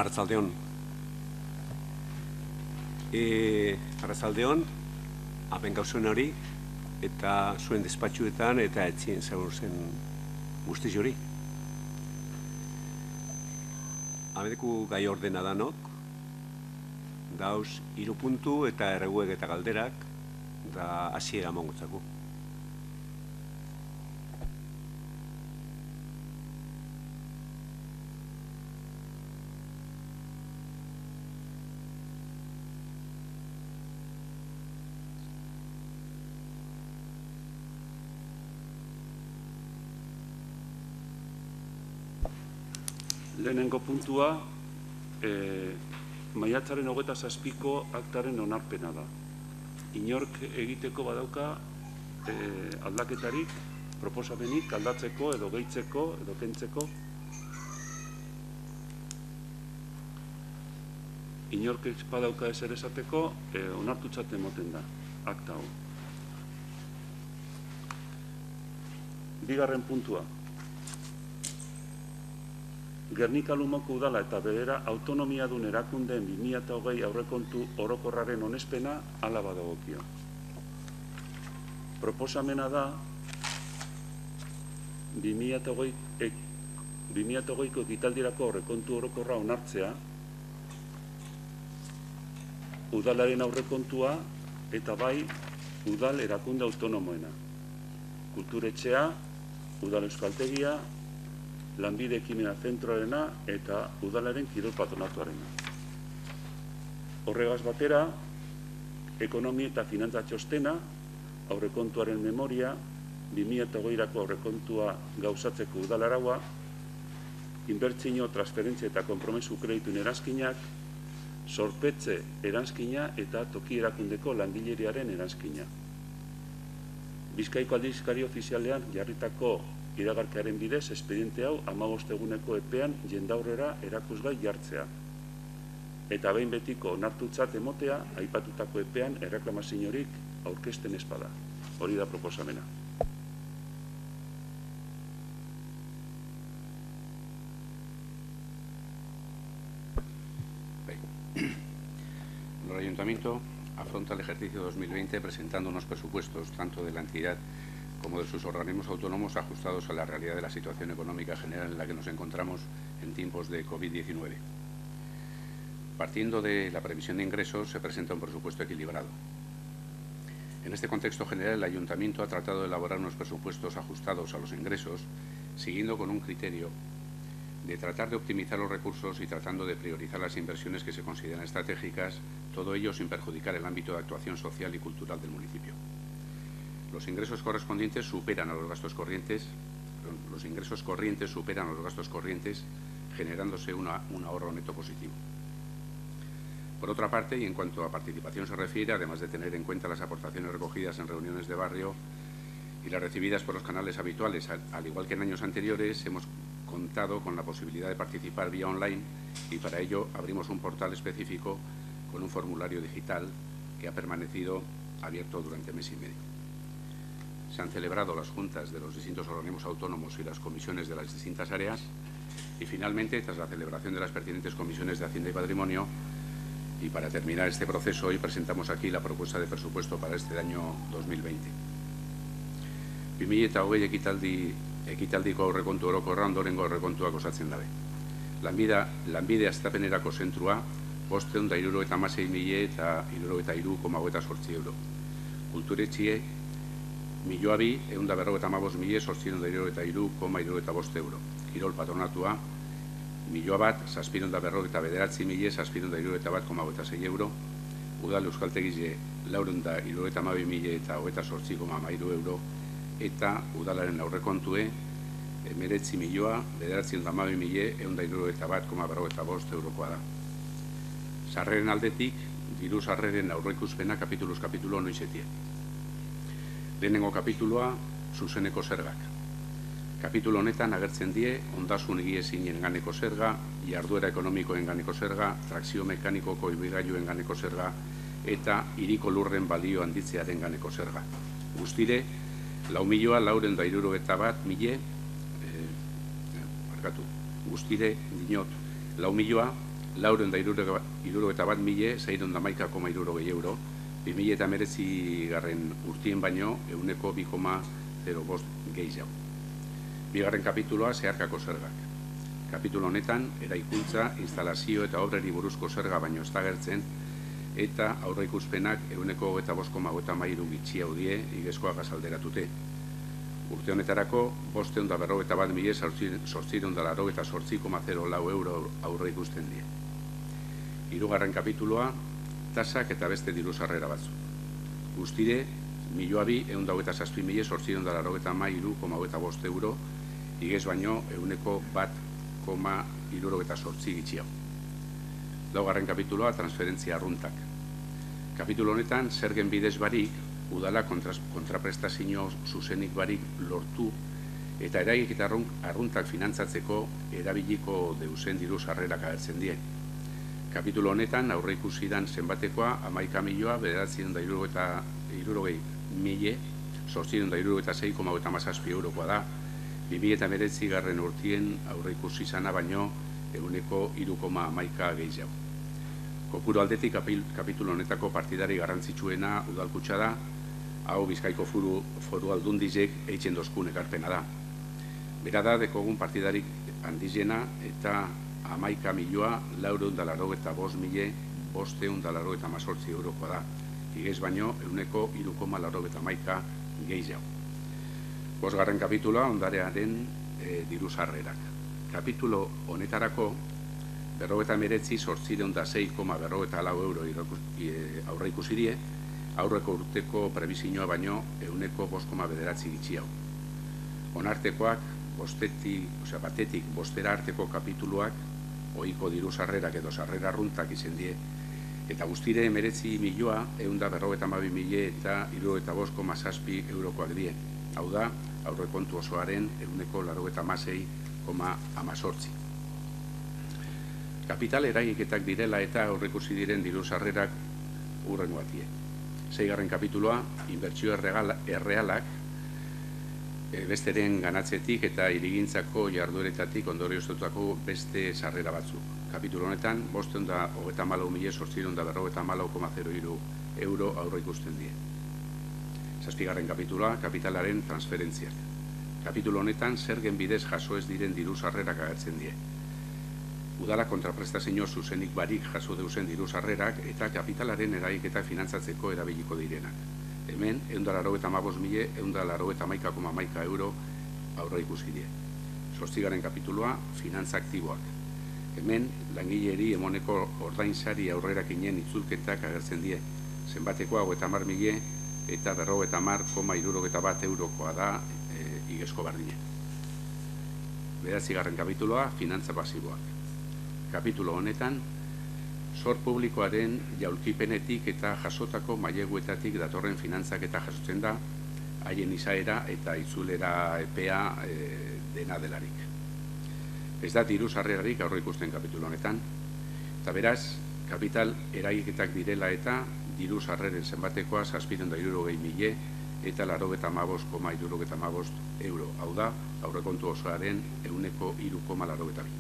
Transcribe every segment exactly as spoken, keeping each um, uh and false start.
Arratsaldeon. E, Arratsaldeon, apen gauzuen hori, eta zuen despatxuetan eta etzien zaur zen guztiz hori. Amedeku gai ordena danok, dauz hiru puntu eta erreguek eta galderak, da hasiera mongotzako. Lehenengo puntua, e, maiatzaren hogeita zazpiko aktaren onarpena da. Inork egiteko badauka e, aldaketarik, proposamenik aldatzeko edo gehitzeko edo kentzeko. Inork badauka ezer esateko, e, onartutzat emoten da, akta hau. Bigarren puntua. Gernika Lumoko udala eta berera autonomiadun erakundeen bi mila hogei aurrekontu orokorraren onespena hala badagokio. Proposamena da bi mila hogeiko ekitaldirako aurrekontu orokorra onartzea, udalaren aurrekontua eta bai udal erakunde autonomoena. Kulturetxea, udal euskaltegia, Lanbide Ekimena Zentroarena eta udalaren kirol patronatuarena. Horregaz batera, ekonomia eta finantza txostena, aurrekontuaren memoria, bi mila hogeirako aurrekontua gauzatzeko udalaraua, inbertsio, transferentzia eta konpromesu kredituen eranskinak, zorpetze eranskina eta toki erakundeko langileriaren eranskina. Bizkaiko aldizkari ofizialean jarritako iragarkiaren bidez, espediente hau hamabost eguneko epean jendaurrera erakusgai jartzea. Eta behin betiko onartutzat emotea, aipatutako epean erreklamaziorik aurkezten espada. Hori da proposamena. El Ayuntamiento afronta el ejercicio dos mil veinte presentando unos presupuestos tanto de la entidad como de sus organismos autónomos ajustados a la realidad de la situación económica general en la que nos encontramos en tiempos de COVID diecinueve. Partiendo de la previsión de ingresos, se presenta un presupuesto equilibrado. En este contexto general, el Ayuntamiento ha tratado de elaborar unos presupuestos ajustados a los ingresos, siguiendo con un criterio de tratar de optimizar los recursos y tratando de priorizar las inversiones que se consideran estratégicas, todo ello sin perjudicar el ámbito de actuación social y cultural del municipio. Los ingresos correspondientes superan a los gastos corrientes, los ingresos corrientes superan a los gastos corrientes, generándose una, un ahorro neto positivo. Por otra parte, y en cuanto a participación se refiere, además de tener en cuenta las aportaciones recogidas en reuniones de barrio y las recibidas por los canales habituales, al, al igual que en años anteriores, hemos contado con la posibilidad de participar vía online y para ello abrimos un portal específico con un formulario digital que ha permanecido abierto durante mes y medio. Se han celebrado las juntas de los distintos organismos autónomos y las comisiones de las distintas áreas y finalmente, tras la celebración de las pertinentes comisiones de Hacienda y Patrimonio, y para terminar este proceso, hoy presentamos aquí la propuesta de presupuesto para este año dos mil veinte. bi mila hogei ekitaldi, ekitaldiko aurrekontu orokorra ondorengo aurrekontuak osatzen dabe. Lanbide, lanbide hastapenerako zentrua, bostehun eta hirurogeita hamasei mila eta hirurogeita hiru koma hogeita zortzi euro. Kulturetxie, Milioa bi, ehun eta berrogeita hamabost mila zortziehun eta hirurogeita hiru koma hirurogeita bost euro. Kirol patronatua, milioa bat, zazpiehun eta berrogeita bederatzi mila zazpiehun eta hirurogeita bat koma hogeita sei euro. Udal euskaltegize, laurehun eta hirurogeita hamabi mila eta hogeita zortzi koma hamairu euro. Eta udalaren aurrekontue, hemeretzi milioa, bederatziehun eta hamabi mila, ehun eta hirurogeita bat koma berrogeita bost eurokoa da. Sarreren aldetik, diru sarreren aurreikuspena kapituluz kapitulo noizetie. Lehenengo kapituloa, zuzeneko zergak. Kapitulo honetan agertzen die, ondasun higiezinen ganeko zerga, jarduera ekonomikoen ganeko zerga, trakzio mekanikoko ibilgailuen ganeko zerga, eta hiriko lurren balio handitzearen ganeko zerga. Guztire, lau milioa, laurehun eta hirurogeita bat mila, eh, markatu, guztire, dinot, lau milioa, laureun da hirurogeita bat mile, seiehun da hamaika koma hirurogei euro, bi mila eta hemeretzi garren urtien baino, ehuneko bi koma zero bost gehiago. Bigarren kapituloa zeharkako zergak. Kapitulo honetan, eraikuntza, instalazio eta obreri buruzko zerga baino ez da agertzen, eta aurreikuspenak ehuneko hogeita bost koma hogeita hamairu gitxiago die igezkoa gazalderatute. Urte honetarako, bosteun da berrogeita bat mile, zortziehun da laurogeita zortzi koma zero lau euro aurreikusten die. Hirugarren kapituloa, tasak eta beste diru sarrera batzuk. Guztire, milioa bi, ehun da hogeita zazpi mile, zortziehun da laurogeita hamairu koma hogeita bost euro, igez baino ehuneko bat koma hirurogeita zortzi gitxiago. Laugarren kapituloa, transferentzia arruntak. Kapitulo honetan, zergen bidez barik, udala kontraprestazio zuzenik barik lortu eta eragik eta arruntak finantzatzeko erabiliko deusen diru sarrerak agertzen die. Kapitulo honetan, aurre ikusidan zenbatekoa, hamaika milioa, bederatziehun da hirurogei mile, zortziehun da hirurogeita sei koma hogeita hamazazpi eurokoa da, bi mila eta hemeretzi garren urtien aurre ikusi izana baino ehuneko hiru koma hamaika gehiago. Kopuru aldetik kapitulo honetako partidari garrantzitsuena udalkutxa da, hau Bizkaiko foru, foru aldundizek eitzen dozkun ekarpena da. Bera da, dekogun partidarik handizena eta hamaika milioa, laureun da laurogeita bost mile, bosteun da laurogeita hamazortzi eurokoa da. Igez baino, ehuneko hiru koma laurogeita hamaika gehiago. Bosgarren kapituloa, ondarearen e, diru sarrerak. Kapitulo honetarako, berrogeita hemeretzi, zortziehun da sei koma berrogeita lau euro aurre ikusirie, aurreko urteko prebizioa baino ehuneko bost koma bederatzi gitxiago. Onartekoak, bostetik, osea, batetik bostera arteko kapituluak, ohiko diru sarrerak edo sarrera arruntak izen die, eta guztire hemeretzi milioa, ehun da berrogeita hamabi mile eta hirurogeita bost koma zazpi eurokoak die. Hau da, aurrekontu osoaren ehuneko laurogeita hamasei koma hamazortzi. Kapital eragiketak direla eta aurreikusi diren diru sarrerak hurrengo batie. Seigarren kapituloa, inbertsio errealak, besteren ganatzetik eta hirigintzako jardueretatik ondorioztatutako beste sarrera batzuk. Kapitulo honetan, bosteun da hogeita hamalau mile, zortziehun da berrogeita hamalau koma zero hiru euro aurreikusten die. Zazpigarren kapituloa, kapitalaren transferentziak. Kapitulo honetan, zergen bidez jaso ez diren diru sarrerak agertzen die. Udala kontraprestazio zuzenik barik jaso deusen diru sarrerak eta kapitalaren eragiketa finantzatzeko erabiliko direnak. Hemen, ehun da laurogeita hamabost mile, ehun da laurogeita hamaika koma hamaika euro aurre ikusi die. Zortzigarren kapituloa, finantza aktiboak. Hemen, langileri emoneko ordainsari aurrerakinen itzulketak agertzen die. Zenbatekoa hogeita hamar mile eta berrogeita hamar koma hirurogeita bat eurokoa da e, igezko bardine. Bederatzigarren kapituloa, finantza pasiboak. Kapitulo honetan, zor publikoaren jaulkipenetik eta jasotako maileguetatik datorren finantzak eta jasotzen da, haien izaera eta itzulera epea e, dena delarik. Ez da diru sarrerarik aurre ikusten kapitulo honetan, eta beraz, kapital eragiketak direla eta diru sarreren zenbatekoa zazpiehun da hirurogei mile eta laurogeita hamabost koma hirurogeita hamabost euro. Hau da, aurrekontu osoaren ehuneko hiru koma laurogeita bi.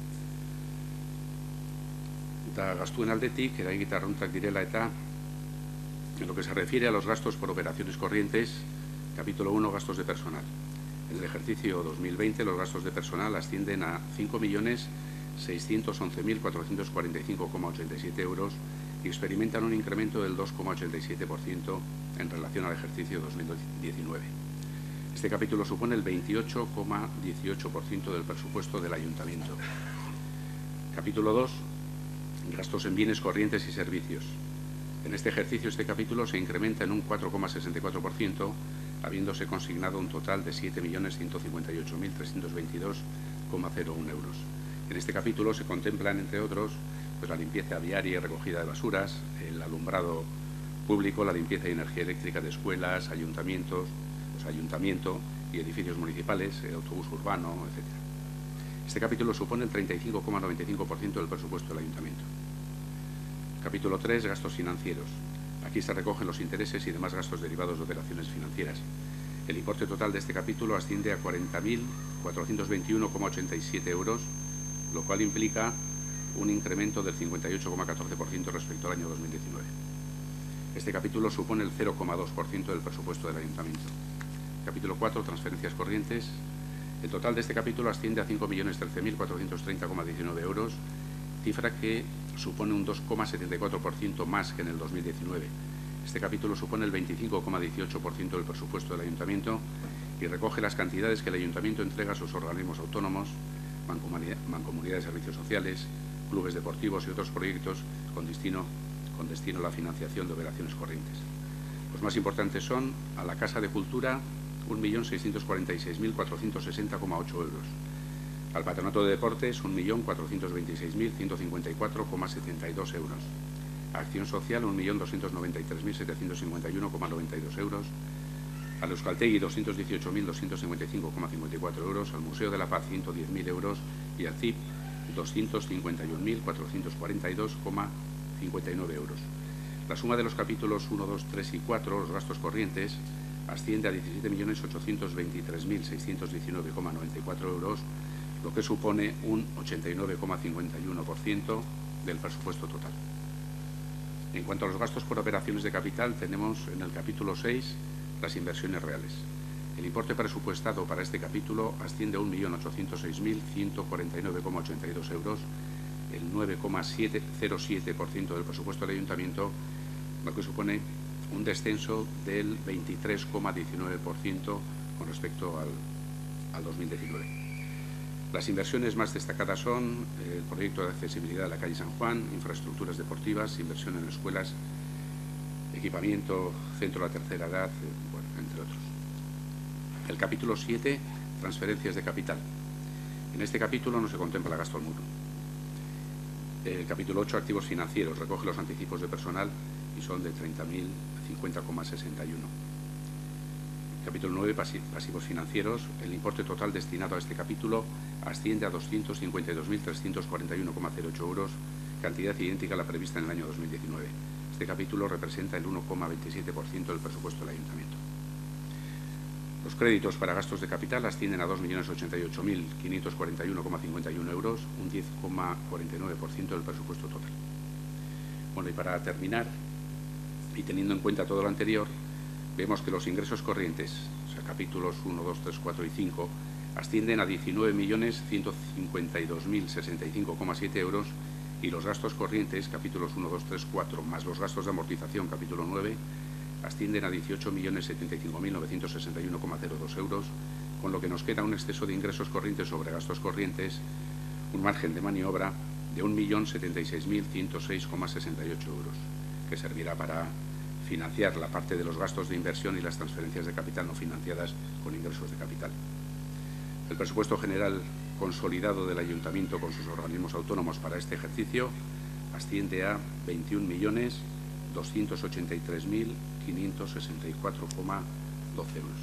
Eta gastuen aldetik, eragiketa arruntak direla eta en lo que se refiere a los gastos por operaciones corrientes, capítulo uno, gastos de personal. En el ejercicio dos mil veinte, los gastos de personal ascienden a cinco millones seiscientos once mil cuatrocientos cuarenta y cinco coma ochenta y siete euros y experimentan un incremento del dos coma ochenta y siete por ciento en relación al ejercicio dos mil diecinueve. Este capítulo supone el veintiocho coma dieciocho por ciento del presupuesto del Ayuntamiento. Capítulo dos. Gastos en bienes corrientes y servicios. En este ejercicio este capítulo se incrementa en un cuatro coma sesenta y cuatro por ciento, habiéndose consignado un total de siete millones ciento cincuenta y ocho mil trescientos veintidós coma cero uno euros. En este capítulo se contemplan, entre otros, pues, la limpieza viaria y recogida de basuras, el alumbrado público, la limpieza y energía eléctrica de escuelas, ayuntamientos, pues, ayuntamiento y edificios municipales, el autobús urbano, etcétera. Este capítulo supone el treinta y cinco coma noventa y cinco por ciento del presupuesto del Ayuntamiento. Capítulo tres. Gastos financieros. Aquí se recogen los intereses y demás gastos derivados de operaciones financieras. El importe total de este capítulo asciende a cuarenta mil cuatrocientos veintiuno coma ochenta y siete euros, lo cual implica un incremento del cincuenta y ocho coma catorce por ciento respecto al año dos mil diecinueve. Este capítulo supone el cero coma dos por ciento del presupuesto del Ayuntamiento. Capítulo cuatro, transferencias corrientes. El total de este capítulo asciende a cinco millones trece mil cuatrocientos treinta coma diecinueve euros, cifra que supone un dos coma setenta y cuatro por ciento más que en el dos mil diecinueve. Este capítulo supone el veinticinco coma dieciocho por ciento del presupuesto del Ayuntamiento y recoge las cantidades que el Ayuntamiento entrega a sus organismos autónomos, mancomunidades de servicios sociales, clubes deportivos y otros proyectos con destino, con destino a la financiación de operaciones corrientes. Los más importantes son a la Casa de Cultura un millón seiscientos cuarenta y seis mil cuatrocientos sesenta coma ocho euros, al Patronato de Deportes un millón cuatrocientos veintiséis mil ciento cincuenta y cuatro coma setenta y dos euros, a Acción Social un millón doscientos noventa y tres mil setecientos cincuenta y uno coma noventa y dos euros, al Euskaltegui doscientos dieciocho mil doscientos cincuenta y cinco coma cincuenta y cuatro euros, al Museo de la Paz ciento diez mil euros y al C I P doscientos cincuenta y un mil cuatrocientos cuarenta y dos coma cincuenta y nueve euros. La suma de los capítulos uno, dos, tres y cuatro, los gastos corrientes, asciende a diecisiete millones ochocientos veintitrés mil seiscientos diecinueve coma noventa y cuatro euros, lo que supone un ochenta y nueve coma cincuenta y uno por ciento del presupuesto total. En cuanto a los gastos por operaciones de capital, tenemos en el capítulo seis las inversiones reales. El importe presupuestado para este capítulo asciende a un millón ochocientos seis mil ciento cuarenta y nueve coma ochenta y dos euros, el nueve coma cero siete por ciento del presupuesto del Ayuntamiento, lo que supone un descenso del veintitrés coma diecinueve por ciento con respecto al, al dos mil diecinueve. Las inversiones más destacadas son el proyecto de accesibilidad de la calle San Juan, infraestructuras deportivas, inversión en escuelas, equipamiento, centro de la tercera edad, bueno, entre otros. El capítulo siete, transferencias de capital. En este capítulo no se contempla gasto al muro. El capítulo ocho, activos financieros, recoge los anticipos de personal y son de treinta mil cincuenta coma sesenta y uno. Capítulo nueve, pasivos financieros. El importe total destinado a este capítulo asciende a doscientos cincuenta y dos mil trescientos cuarenta y uno coma cero ocho euros, cantidad idéntica a la prevista en el año dos mil diecinueve. Este capítulo representa el uno coma veintisiete por ciento del presupuesto del Ayuntamiento. Los créditos para gastos de capital ascienden a dos millones ochenta y ocho mil quinientos cuarenta y uno coma cincuenta y uno euros, un diez coma cuarenta y nueve por ciento del presupuesto total. Bueno, y para terminar, y teniendo en cuenta todo lo anterior, vemos que los ingresos corrientes, o sea, capítulos uno, dos, tres, cuatro y cinco, ascienden a diecinueve millones ciento cincuenta y dos mil sesenta y cinco coma siete euros y los gastos corrientes, capítulos uno, dos, tres, cuatro, más los gastos de amortización, capítulo nueve, ascienden a dieciocho millones setenta y cinco mil novecientos sesenta y uno coma cero dos euros, con lo que nos queda un exceso de ingresos corrientes sobre gastos corrientes, un margen de maniobra de un millón setenta y seis mil ciento seis coma sesenta y ocho euros, que servirá para financiar la parte de los gastos de inversión y las transferencias de capital no financiadas con ingresos de capital. El presupuesto general consolidado del Ayuntamiento con sus organismos autónomos para este ejercicio asciende a veintiún millones doscientos ochenta y tres mil quinientos sesenta y cuatro coma doce euros.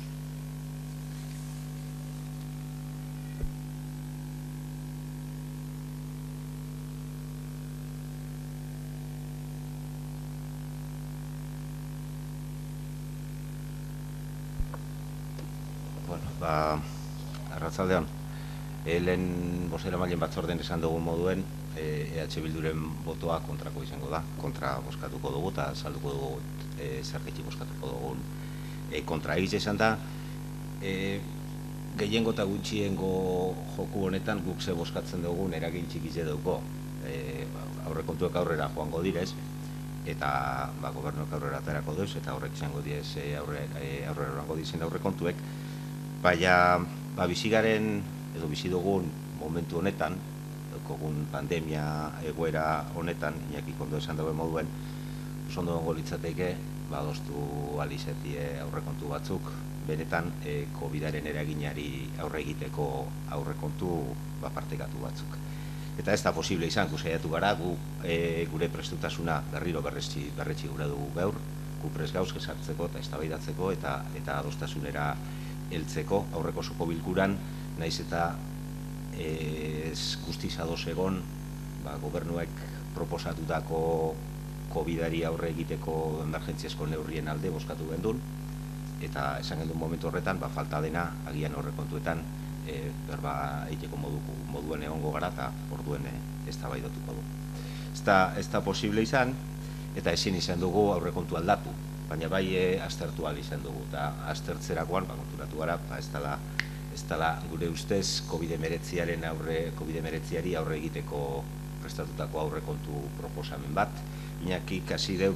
Bueno, ba, arratsaldean, e, lehen bozeramaileen batzordean esan dugun moduen, E H Bilduren botoa kontrako izango da, kontra bozkatuko dugu eta salduko dugu e, zergatik bozkatuko dugun e, kontra egiz esan da, e, gehiengo eta gutxiengo joku honetan guk ze bozkatzen dugun eragin txikize dugu. E, aurrekontuek aurrera joango direz, eta ba, gobernuak aurrera aterako deuz, eta horrek izango diez e, aurre, e, aurrera joango dizen aurrekontuek. Baina, ba, bizigaren, edo bizi dugun momentu honetan, kogun pandemia egoera honetan, Iñaki kondo esan dagoen moduen, oso ondo litzateke, badostu alizetie aurrekontu batzuk, benetan e, COVIDaren eraginari aurre egiteko aurrekontu partekatu batzuk. Eta ez da posible izan, gu saiatu gara, gu e, gure prestutasuna berriro berretsi berretsi gura dugu gaur, gu prest gauz sartzeko eta eztabaidatzeko eta eta adostasunera heltzeko aurreko soko bilkuran, naiz eta ez guztiz ados egon, ba, gobernuek proposatutako COVIDari aurre egiteko emergentziazko neurrien alde bozkatu gendun, eta esan gendun momentu horretan, ba, falta dena agian aurrekontuetan berba egiteko moduen egongo gara eta orduen eztabaidatuko dugu. Ez da posible izan, eta ezin izan dugu aurrekontu aldatu, baina bai aztertu ahal izan dugu, eta aztertzerakoan, konturatu gara, ez dela gure ustez covid hemeretziaren aurre, covid hemeretziari aurre egiteko prestatutako aurrekontu proposamen bat. Iñaki hasi deu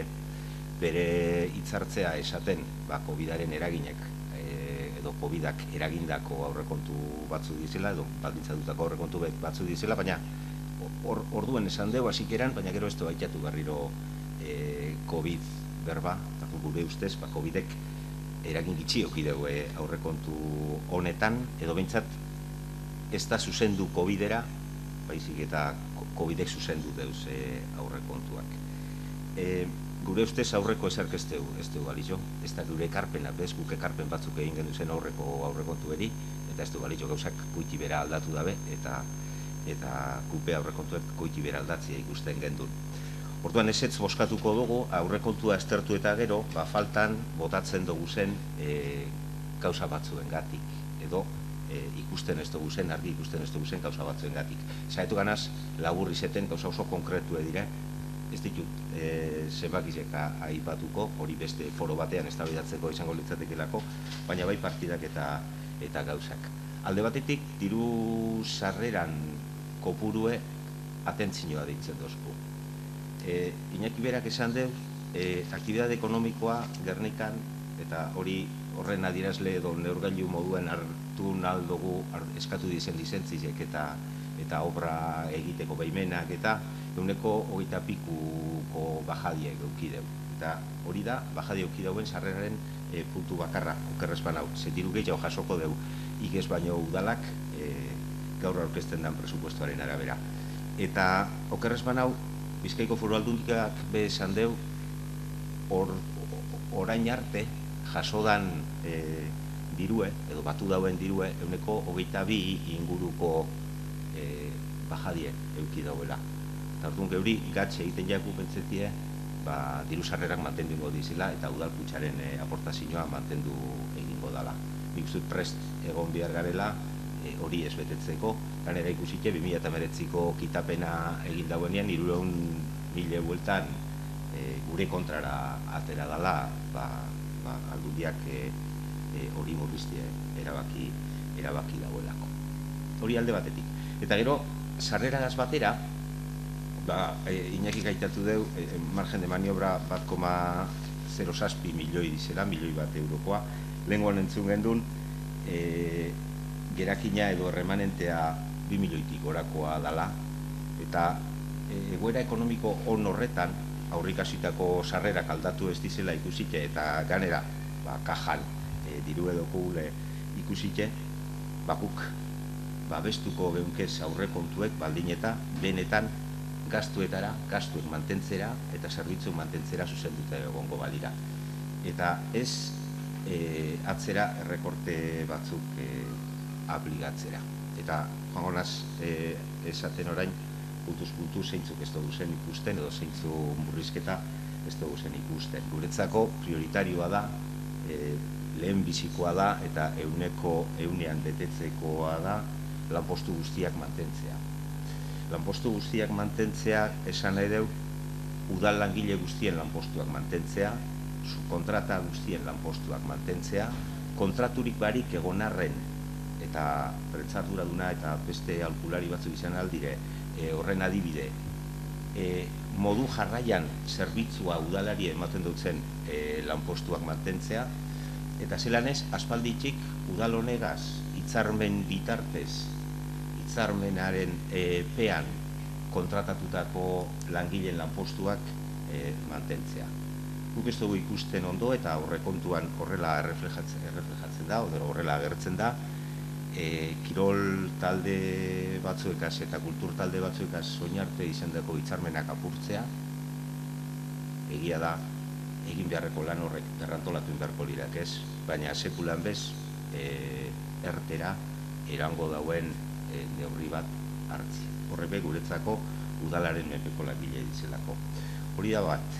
bere hitzartzea esaten covidaren eraginek edo covidak eragindako aurrekontu batzu dizela, edo baldintzatutako aurrekontu batzu dizela, baina orduen esan deu hasikeran, baina gero ez du baitatu berriro covid berba, gure ustez covidek eragin gitxi oki deu aurrekontu honetan, edo behintzat ez da zuzendu covidera, baizik eta covidek zuzendu deuz aurrekontuak. Gure ustez aurreko ezerk ez du balizo, ez da gure ekarpena, bez guk ekarpen batzuk egin gendu zen aurreko aurrekontu eri, eta ez du balizo gauzak koiti bera aldatu dabe, eta gupe aurrekontuek koiti bera aldatzea ikusten gendun. Orduan ezetz boskatuko dugu, aurrekontua estertu eta gero, faltan botatzen dugu zen gauza batzuen gatik, edo ikusten ez dugu zen, argi ikusten ez dugu zen gauza batzuen gatik. Zaitu ganaz, labur izeten gauza oso konkretu edire, ez ditut zenbakizek aipatuko, hori beste foro batean eztabaidatzeko izango litzatekelako, baina bai partidak eta gauzak. Alde batetik, diru sarreran kopurue atentzioa deitzen dozku. Iñaki berak esan deu, aktibitate ekonomikoa Gernikan, eta hori horren adierazle edo neurgailu moduen hartu naldugu eskatu dizen lizentzizek eta obra egiteko baimenak eta euneko hogeita pikuko bajadie eukideu. Eta hori da, bajadie eukideuen sarreraren puntu bakarra, okerrez banau, zetiru gehiago jasoko deu, igez baino udalak gaur aurkezten den presupuestoaren arabera. Eta okerrez banau, Bizkaiko Foru Aldundiak be esan deu, orain arte jasodan dirue, edo batu dauen dirue, euneko hogeita bi inguruko bajadie eukidauela. Eta orduan geuri gatxe egiten jaku pentsetie diru sarrerak mantenduko dizela eta udalkutxaren aportazioa mantendu egingo dela. Nik uste prest egon behar garela hori ez betetzeko, ganera ikusike bi mila hemeretziko kitapena egin dauenean hirurehun mila bueltan gure kontrara atera dela aldundiak hori murriztie erabaki dauelako. Hori alde batetik. Eta gero, sarreragaz batera, Iñaki gaitatu deu, margen de maniobra bat koma zero zazpi milioi dizela, milioi bat eurokoa, lehengoan entzun gendun, gerakina edo remanentea bi milioitik gorakoa dala, eta egoera ekonomiko on horretan, aurrikasitako sarrerak aldatu ez dizela ikusike, eta ganera, kajan, diru edo kugule ikusike, bakuk, babestuko geunkez aurrekontuek baldin eta benetan gastuetara, gastuek mantentzera eta zerbitzu mantentzera zuzenduta egongo balira. Eta ez atzera errekorte batzuk aplikatzera. Eta joango naz esaten orain puntuz puntu zeintzuk ez dugu zen ikusten edo zeintzu murrizketa ez dugu zen ikusten. Guretzako prioritarioa da, lehen bizikoa da eta euneko eunean betetzekoa da lanpostu guztiak mantentzea. Lanpostu guztiak mantentzea esan nahi deu, udal langile guztien lanpostuak mantentzea, subkontrata guztien lanpostuak mantentzea, kontraturik barik egon arren eta prentsatura duna eta beste alkulari batzuk izan aldire horren adibide, modu jarraian zerbitzua udalari ematen dutzen lanpostuak mantentzea, eta zelanez, aspalditxik udal honegaz hitzarmen bitartez, hitzarmenaren pean kontratatutako langileen lanpostuak mantentzea. Guk ez dugu ikusten ondo eta aurrekontuan horrela erreflejatzen da, horrela agertzen da, kirol talde batzuekaz eta kultur talde batzuekaz soinarte izandako hitzarmenak apurtzea, egia da, egin beharreko lan horrek berrantolatu beharko lirak ez, baina sekulan bez, ertera erango dauen neurri bat hartzi. Horrebe guretzako udalaren menpeko langile dizelako. Hori da bat.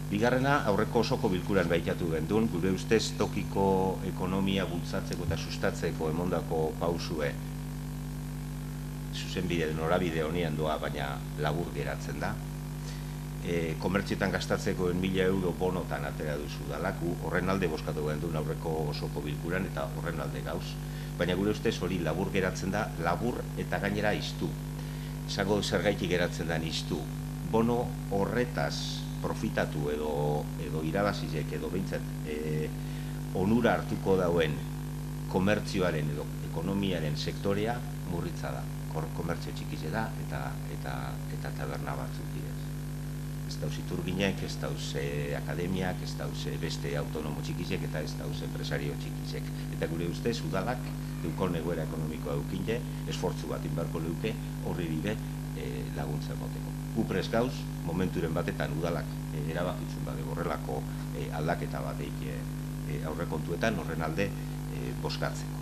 Bigarrena, aurreko osoko bilkuran baitatu gendun, gure ustez tokiko ekonomia bultzatzeko eta sustatzeko emondako pausue zuzenbide norabide honian doa, baina labur geratzen da. E, komertzietan gastatzeko mila euro bonotan atera duzu dalaku, horren alde bozkatu gendun aurreko osoko bilkuran eta horren alde gauz. Baina gure ustez hori labur geratzen da, labur eta gainera iztu. Esango zergaitik geratzen da iztu. Bono horretaz profitatu edo, edo irabazizek edo behintzat e, onura hartuko dauen komertzioaren edo ekonomiaren sektorea murritza da. Komertzio txikize da eta, eta, eta taberna batzuk direz. Ez dauz iturginek, ez dauz e, akademiak, ez dauz e, beste autonomo txikizek eta ez dauz enpresario txikizek. Eta gure ustez, udalak, eukon egoera ekonomikoa eukine, esfortzu bat inbarko leuke, horri bide e, laguntza moteko. Gupres gauz, momenturen batetan udalak e, erabakitzen bade horrelako e, aldaketa bat eik e, aurrekontuetan horren alde e, boskatzeko.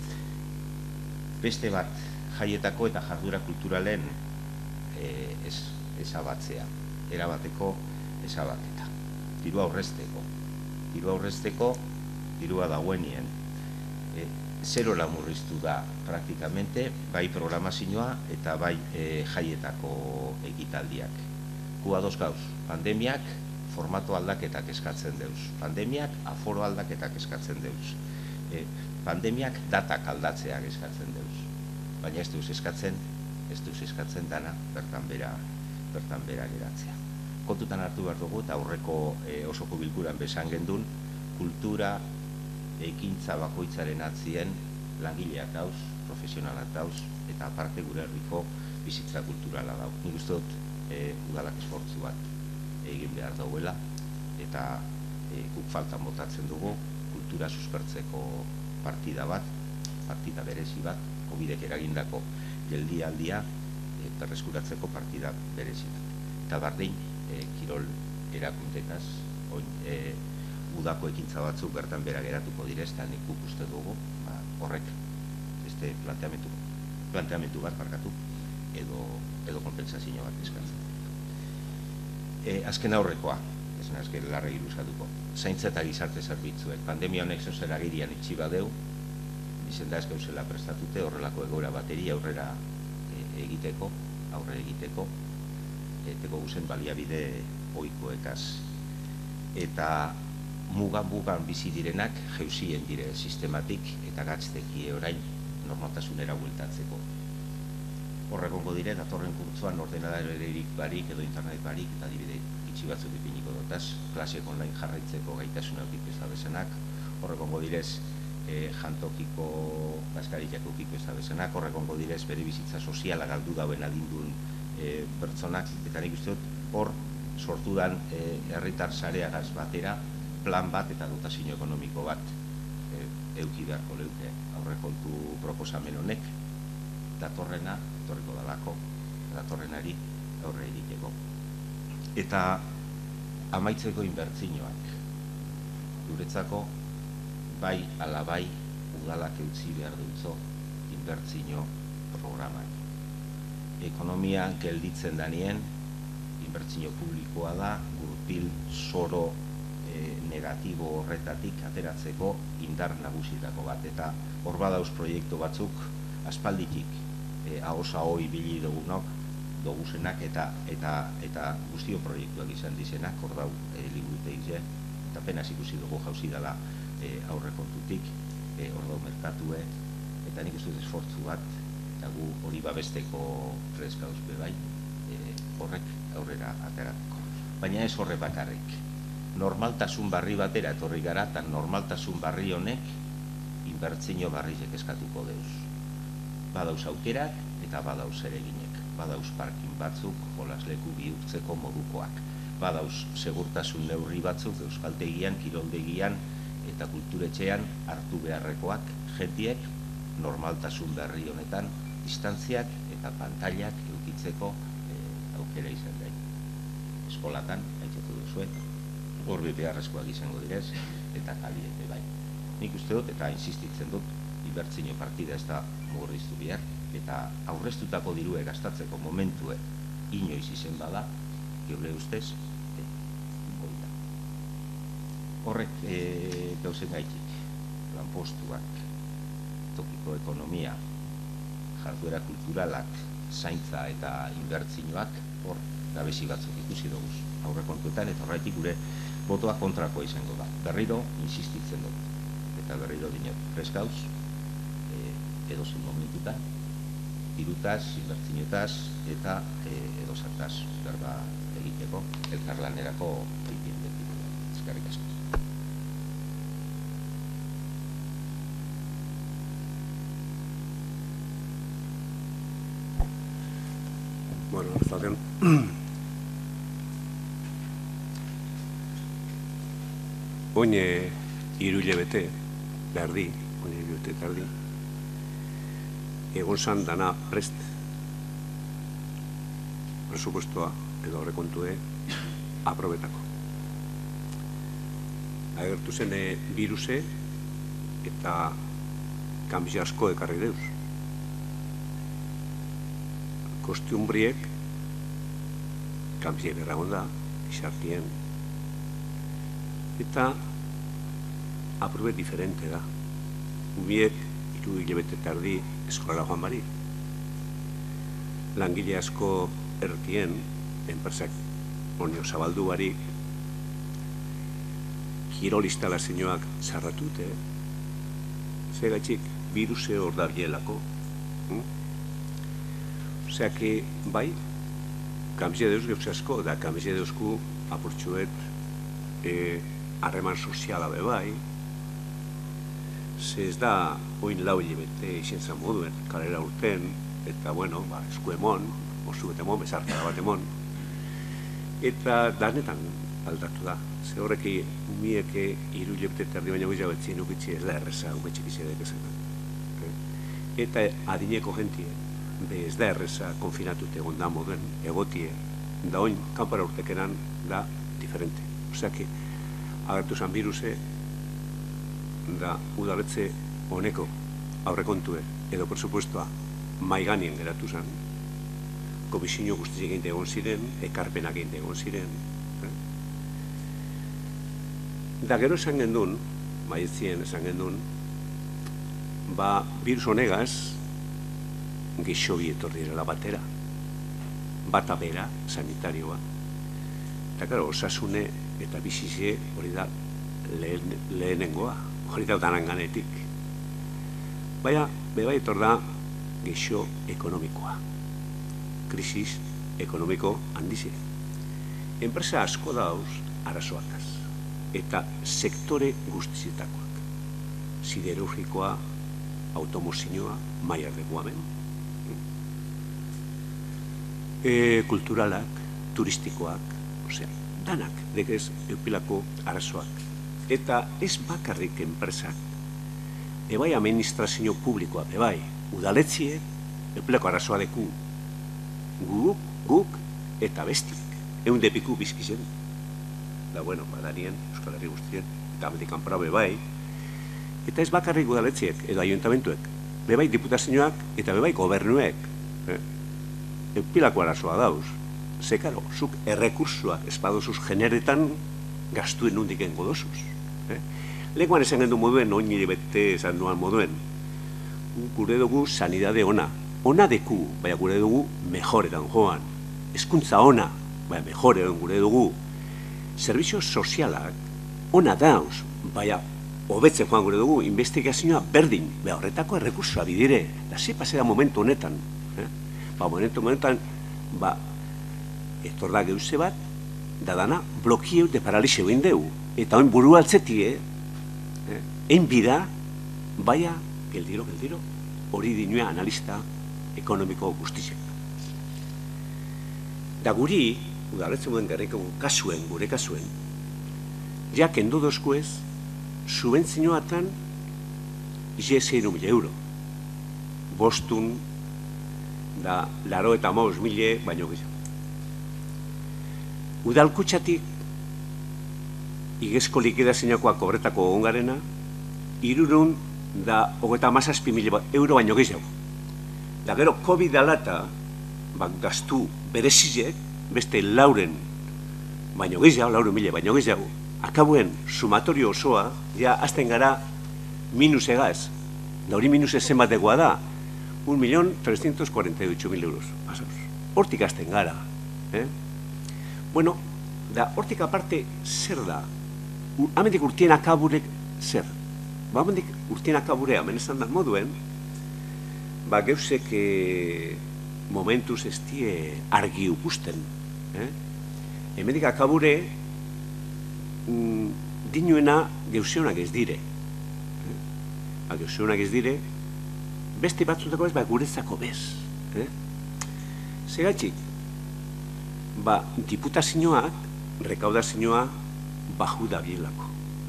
Beste bat, jaietako eta jardura kulturalen e, ez, ezabatzea, erabateko ezabaketa. Diru aurrezteko. Diru aurrezteko, dirua dagoenien. E, zero lamurriztu da praktikamente, bai programazioa eta bai e, jaietako ekitaldiak. Gu ados gauz, pandemiak formato aldaketak eskatzen deuz. Pandemiak aforo aldaketak eskatzen deuz. E, pandemiak datak aldatzeak eskatzen deuz. Baina ez duz eskatzen, ez duz eskatzen dana bertan bera, bertan bera geratzea. Kontutan hartu behar dugu eta aurreko e, osoko bilkuran besan gendun, kultura ekintza bakoitzaren atzien langileak dauz, profesionalak dauz, eta aparte gure herriko bizitza kulturala dau. Nik uste dut e, udalak esfortzu bat egin behar dauela, eta e, guk faltan botatzen dugu kultura suspertzeko partida bat, partida berezi bat, Covidek eragindako geldialdia e, berreskuratzeko partida berezi bat. Eta bardin, e, kirol erakundekaz, oin, e, udako ekintza batzuk bertan bera geratuko direz, eta nik guk uste dugu, ba, horrek, este planteamentu, planteamentu bat barkatu, edo, edo kompensazio bat eskatzen. E, azken aurrekoa, ez nazken larregi luzatuko, zaintza eta gizarte zerbitzuek, pandemia honek zozen agirian itxi badeu, izen da ez gauzela prestatute horrelako egoera bateri aurrera e, egiteko, aurre egiteko, eteko guzen baliabide ohikoekaz. Eta mugan-mugan bizi direnak jeusien dire sistematik eta gatzteki orain normaltasunera bueltatzeko. Horregongo dire, datorren kurtzuan ordenadaririk barik edo internet barik eta dibide itxi batzuk ipiniko dotaz, klasek online jarraitzeko gaitasuna eukiko ez da bezenak, horregongo direz, E, jantokiko bazkariak eukiko ez da bezenak, horregongo direz bere bizitza soziala galdu dauen adindun e, pertsonak, eta nik uste dut hor sortu dan e, herritar sareagaz batera plan bat eta dotazio ekonomiko bat e, euki beharko leuke aurrekontu proposamen honek, datorrena, etorriko dalako, datorrenari aurre egiteko. Eta amaitzeko inbertsioak, guretzako bai ala bai udalak eutzi behar dutzo inbertsio programak. Ekonomia gelditzen danien, inbertsio publikoa da, gurpil zoro e, negatibo horretatik ateratzeko indar nagusietako bat. Eta hor badauz proiektu batzuk, aspalditik e, ahosa hoi bili dugunok, doguzenak eta eta eta guztio proiektuak izan dizenak, hor dau e, liburutegize, eta penaz ikusi dugu jauzi dela E, aurrekontutik, e, ordo merkatue, eta nik uste dut esfortzu bat, eta gu hori babesteko freska uzbe bai, e, horrek aurrera ateratuko. Baina ez horre bakarrik. Normaltasun barri batera etorri gara, eta normaltasun barri honek inbertsio barrizek eskatuko deuz. Badauz aukerak eta badauz ereginek. Badauz parkin batzuk, jolasleku bihurtzeko modukoak. Badauz segurtasun neurri batzuk, euskaltegian, kiroldegian, eta kulturetxean hartu beharrekoak jentiek normaltasun berri honetan distantziak eta pantailak eukitzeko e, aukera izan gain. Eskolatan, haitxatu duzue, horbi beharrezkoak izango direz, eta kaliete bai. Nik uste dut, eta insistitzen dut, inbertsio partida ez da mugurriztu behar, eta aurreztutako dirue gastatzeko momentue inoiz izen bada, geure ustez, e, goita. horrek gauzen gaitik, lanpostuak, tokiko ekonomia, jarduera kulturalak, zaintza eta inbertsioak, hor gabezi batzuk ikusi dugu aurrekontuetan, eta horretik gure botoa kontrakoa izango da. Berriro insistitzen dugu, eta berriro dinot, preskauz, edozen momentutan, dirutaz, inbertsioetaz, eta edozartaz berba egiteko, elkarlanerako egiten beti. Eskerrik asko. Bueno, arratsaldean. Oin hiru hilabete erdi, oin hiru hilabete erdi, egon zan dana prest presupuestoa edo aurrekontue aprobetako. Agertu zen biruse eta kanbia asko ekarri deuz. Kostumbriek kanbia berra onda, gizartien, eta aprobet diferente da. Ubiek hiru hilabete tardi eskolara joan bari. Langile asko ertien, enpresak onio zabaldu barik, kirol instalazioak zarratute, zegatxik biruse hor da bielako. Osea, que bai, kanbia deuz geuz asko, da kanbia deuzku apurtxuet harreman soziala be bai, ze ez da oin lau hilabete izentzan moduen, kalera urten, eta, bueno, esku emon, osu bet emon, bezarkara bat emon, eta danetan aldatu da. Ze horreki umieke hiru hilabete terdi baina guizia betzien ukitzi ez da erreza, umetxik izedek ezen. Eta adineko jentie, be ez da erreza konfinatute egon da moduen, egotie, da oin, kanpara urtekeran da diferente. Osea, que agertu zan biruse, da udaletze honeko aurrekontue edo presupuestoa maiganien geratu zen, komisio guztiak egin egon ziren, ekarpenak egin egon ziren. Da gero esan gendun, maietzien esan gendun, ba, virus honegaz, geixobi etorri direla batera, bata bera, sanitarioa. Eta, karo, osasune eta bizizie hori da lehenengoa, hori da danan ganetik. Baina, beba etor da geixo ekonomikoa, krisis ekonomiko handize. Enpresa asko dauz arazoakaz, eta sektore guztietakoak. Siderurgikoa, automozinoa, maiardekoa men, kulturalak, turistikoak, osea, danak, dekez, eupilako arazoak. Eta ez bakarrik enpresak, ebai administrazio publikoa, ebai, udaletzie, eupilako arazoa deku, guk, guk, eta bestik, eunde piku bizkizen. Da, bueno, badarien, Euskal Herri guztien, eta Amerikan pra bebai, eta ez bakarrik udaletziek, edo ayuntamentuek, bebai diputazioak, eta bebai gobernuek, eupilako arazoa dauz. Ze, karo, zuk errekursoak espadozuz generetan gaztuen nundiken godozuz. Lekuan esan gendu moduen, oin bete esan duan moduen, gure dugu sanidade ona. Ona deku, baina gure dugu mejoretan joan. Hezkuntza ona, baina mejoretan gure dugu. Servizio sozialak ona dauz, baina hobetzen joan gure dugu, investigazioa berdin, baina horretako errekursoa bidire. Da ze pasea momentu honetan. Ba, momentu honetan, ba, etor da geuze bat, da dana blokieu de paralixe egin deu. Eta oin buru altzetie, egin bida, baina, geldiro, geldiro, hori dinua analista ekonomiko guztizek. Da guri, udaletzen duen garriko kasuen, gure kasuen, ja kendu dozku ez, subentzioatan je zeiru mila euro. Bostun, da laro eta maus mile, baino gizio. Udalkutxatik, igezko likidazioakoak obretako ongarena, irurun da hogeta mazazpi mila euro baino gehiago. Da gero, COVID alata, bak gaztu berezizek, beste lauren baino gehiago, lauren mila baino gehiago, akabuen sumatorio osoa, ja azten gara minus egaz. Da hori minus zenbatekoa da, un millón trescientos cuarenta y ocho mil euros. Hortik azten gara. Eh? Bueno, da hortik aparte zer da? Hamendik urtien akaburek zer? Ba, hamendik urtien akabure hemen esan da moduen, ba, geusek eh, momentuz ez die argi ukusten. Eh? Hemendik akabure mm, dinuena geuseonak ez dire. Eh? Ba, geuseonak ez dire, beste batzutako ez, ba, guretzako bez. Eh? Segatxik, ba, diputazioak, rekaudazioa, baju da bielako.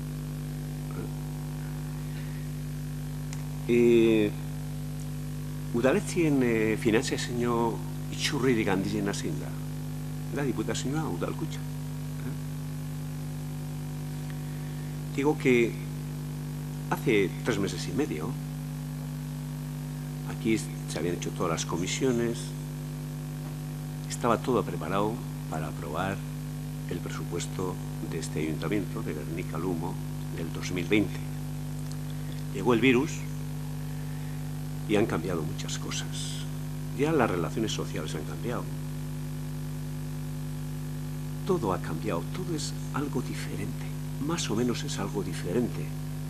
E, Udaletzien e, finanziazio itxurririk handizena zein da. Da diputazioa udalkutxa. Eh? Digo que hace tres meses y medio aquí se habían hecho todas las comisiones, estaba todo preparado para aprobar el presupuesto de este ayuntamiento, de Gernika-Lumo, del dos mil veinte. Llegó el virus y han cambiado muchas cosas. Ya las relaciones sociales han cambiado. Todo ha cambiado, todo es algo diferente. Más o menos es algo diferente.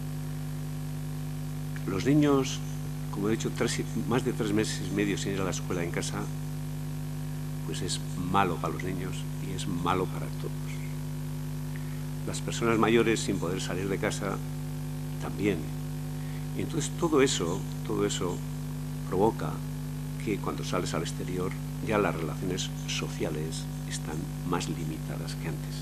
Los niños, como he dicho, tres, más de tres meses y medio sin ir a la escuela en casa, pues es malo para los niños y es malo para todos. Las personas mayores sin poder salir de casa también. Y entonces todo eso, todo eso provoca que cuando sales al exterior ya las relaciones sociales están más limitadas que antes.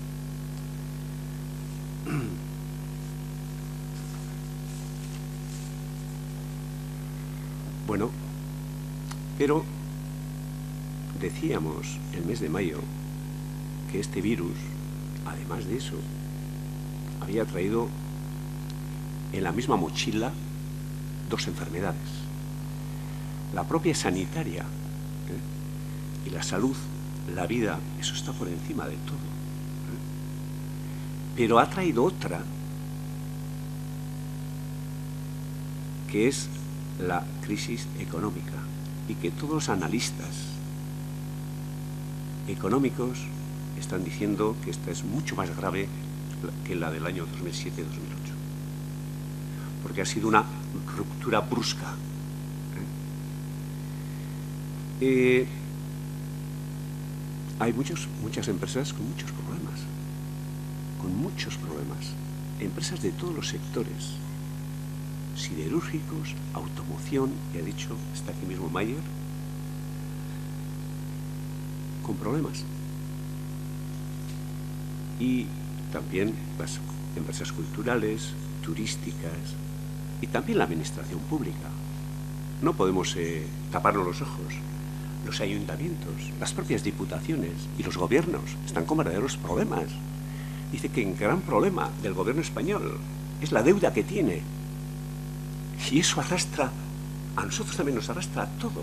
Bueno, pero decíamos el mes de mayo que este virus, además de eso, había traído en la misma mochila dos enfermedades. La propia sanitaria, ¿eh? Y la salud, la vida, eso está por encima de todo. ¿Eh? Pero ha traído otra, que es la crisis económica, y que todos los analistas económicos están diciendo que esta es mucho más grave que la del año dos mil siete dos mil ocho, porque ha sido una ruptura brusca. ¿Eh? Eh, hay muchos, muchas empresas con muchos problemas, con muchos problemas, empresas de todos los sectores, siderúrgicos, automoción, ya he dicho, está aquí mismo Mayer, con problemas. Y también las empresas culturales, turísticas y también la administración pública. No podemos eh, taparnos los ojos. Los ayuntamientos, las propias diputaciones y los gobiernos están con verdaderos problemas. Dice que el gran problema del gobierno español es la deuda que tiene. Y eso arrastra, a nosotros también nos arrastra a todos.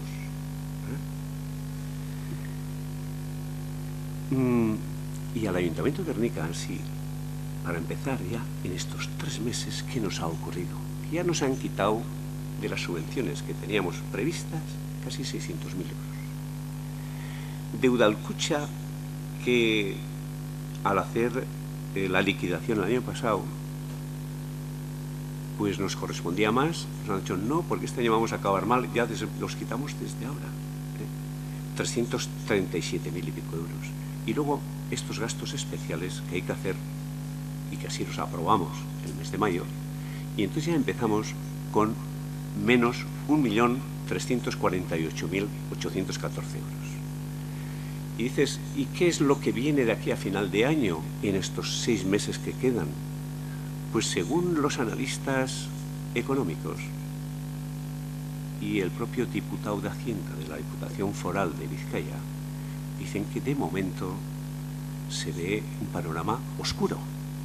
¿Eh? Mm, y al Ayuntamiento de Gernika, sí, para empezar ya en estos tres meses, ¿qué nos ha ocurrido? Que ya nos han quitado de las subvenciones que teníamos previstas casi seiscientos mil euros. De Udalkutxa, que al hacer eh, la liquidación el año pasado, pues nos correspondía más, nos han dicho no, porque este año vamos a acabar mal, ya desde, los quitamos desde ahora. ¿eh? trescientos treinta y siete mil y pico euros. Y luego estos gastos especiales que hay que hacer, y que así los aprobamos el mes de mayo, y entonces ya empezamos con menos un millón trescientos cuarenta y ocho mil ochocientos catorce euros. Y dices, ¿y qué es lo que viene de aquí a final de año en estos seis meses que quedan? Pues según los analistas económicos y el propio diputado de Hacienda de la Diputación Foral de Vizcaya, dicen que de momento se ve un panorama oscuro.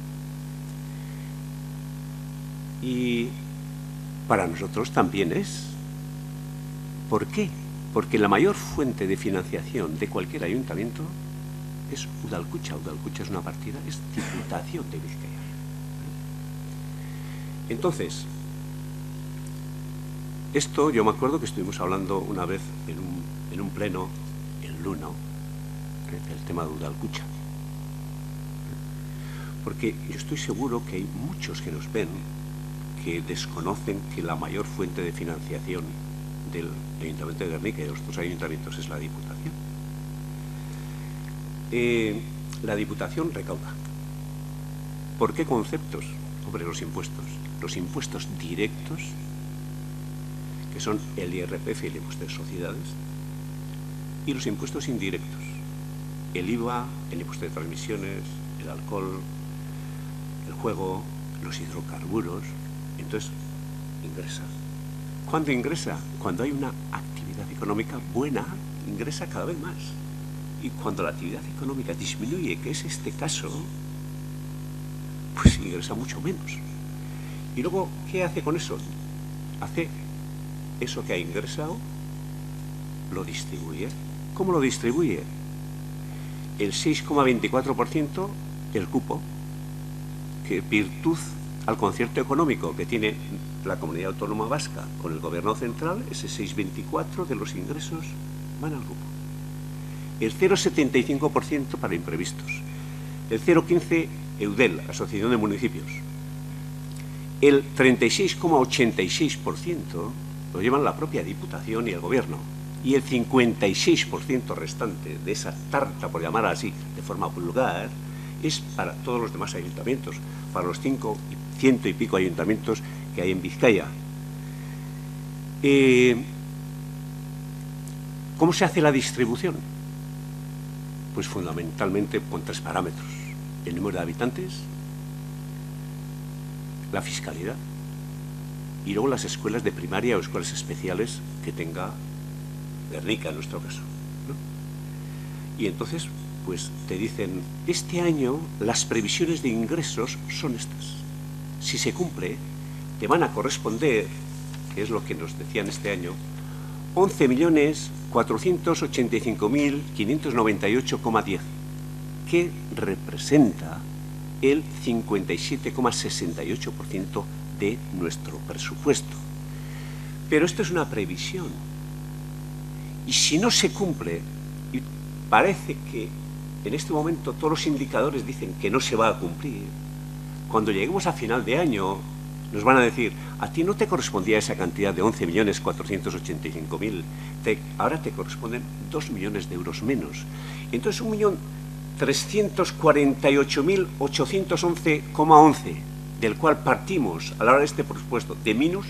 Y para nosotros también es. ¿Por qué? Porque la mayor fuente de financiación de cualquier ayuntamiento es Udalkutxa. Udalkutxa es una partida, es Diputación de Bizkaia. Entonces, esto yo me acuerdo que estuvimos hablando una vez en un, en un pleno en Luno, ¿eh? el tema de Udalkutxa. Porque yo estoy seguro que hay muchos que nos ven que desconocen que la mayor fuente de financiación del Ayuntamiento de Gernika y de los otros ayuntamientos es la Diputación. Eh, la Diputación recauda. ¿Por qué conceptos? Hombre, los impuestos. Los impuestos directos, que son el I R P F y el impuesto de sociedades, y los impuestos indirectos, el I V A, el impuesto de transmisiones, el alcohol, el juego, los hidrocarburos. Entonces, ingresa. ¿Cuándo ingresa? Cuando hay una actividad económica buena, ingresa cada vez más. Y cuando la actividad económica disminuye, que es este caso, pues ingresa mucho menos. Y luego, ¿qué hace con eso? Hace eso que ha ingresado, lo distribuye. ¿Cómo lo distribuye? El seis coma veinticuatro por ciento el cupo, que virtud al concierto económico que tiene la Comunidad Autónoma Vasca con el Gobierno Central, ese seis coma veinticuatro de los ingresos van al cupo. El cero coma setenta y cinco por ciento para imprevistos. El cero coma quince por ciento Eudel, Asociación de Municipios. El treinta y seis coma ochenta y seis por ciento lo llevan la propia Diputación y el Gobierno. Y el cincuenta y seis por ciento restante de esa tarta, por llamar así, de forma vulgar, es para todos los demás ayuntamientos, para los cinco, ciento y pico ayuntamientos que hay en Bizkaia. Eh, ¿Cómo se hace la distribución? Pues fundamentalmente con tres parámetros: el número de habitantes, la fiscalidad y luego las escuelas de primaria o escuelas especiales que tenga Gernika en nuestro caso, ¿no? Y entonces, pues te dicen, este año las previsiones de ingresos son estas. Si se cumple, te van a corresponder, que es lo que nos decían este año, once millones cuatrocientos ochenta y cinco mil quinientos noventa y ocho coma diez, que representa el cincuenta y siete coma sesenta y ocho por ciento de nuestro presupuesto. Pero esto es una previsión. Y si no se cumple, y parece que en este momento todos los indicadores dicen que no se va a cumplir, cuando lleguemos a final de año nos van a decir, a ti no te correspondía esa cantidad de once millones cuatrocientos ochenta y cinco mil, ahora te corresponden dos millones de euros menos. Entonces un millón trescientos cuarenta y ocho mil ochocientos once coma once, del cual partimos a la hora de este presupuesto de minus,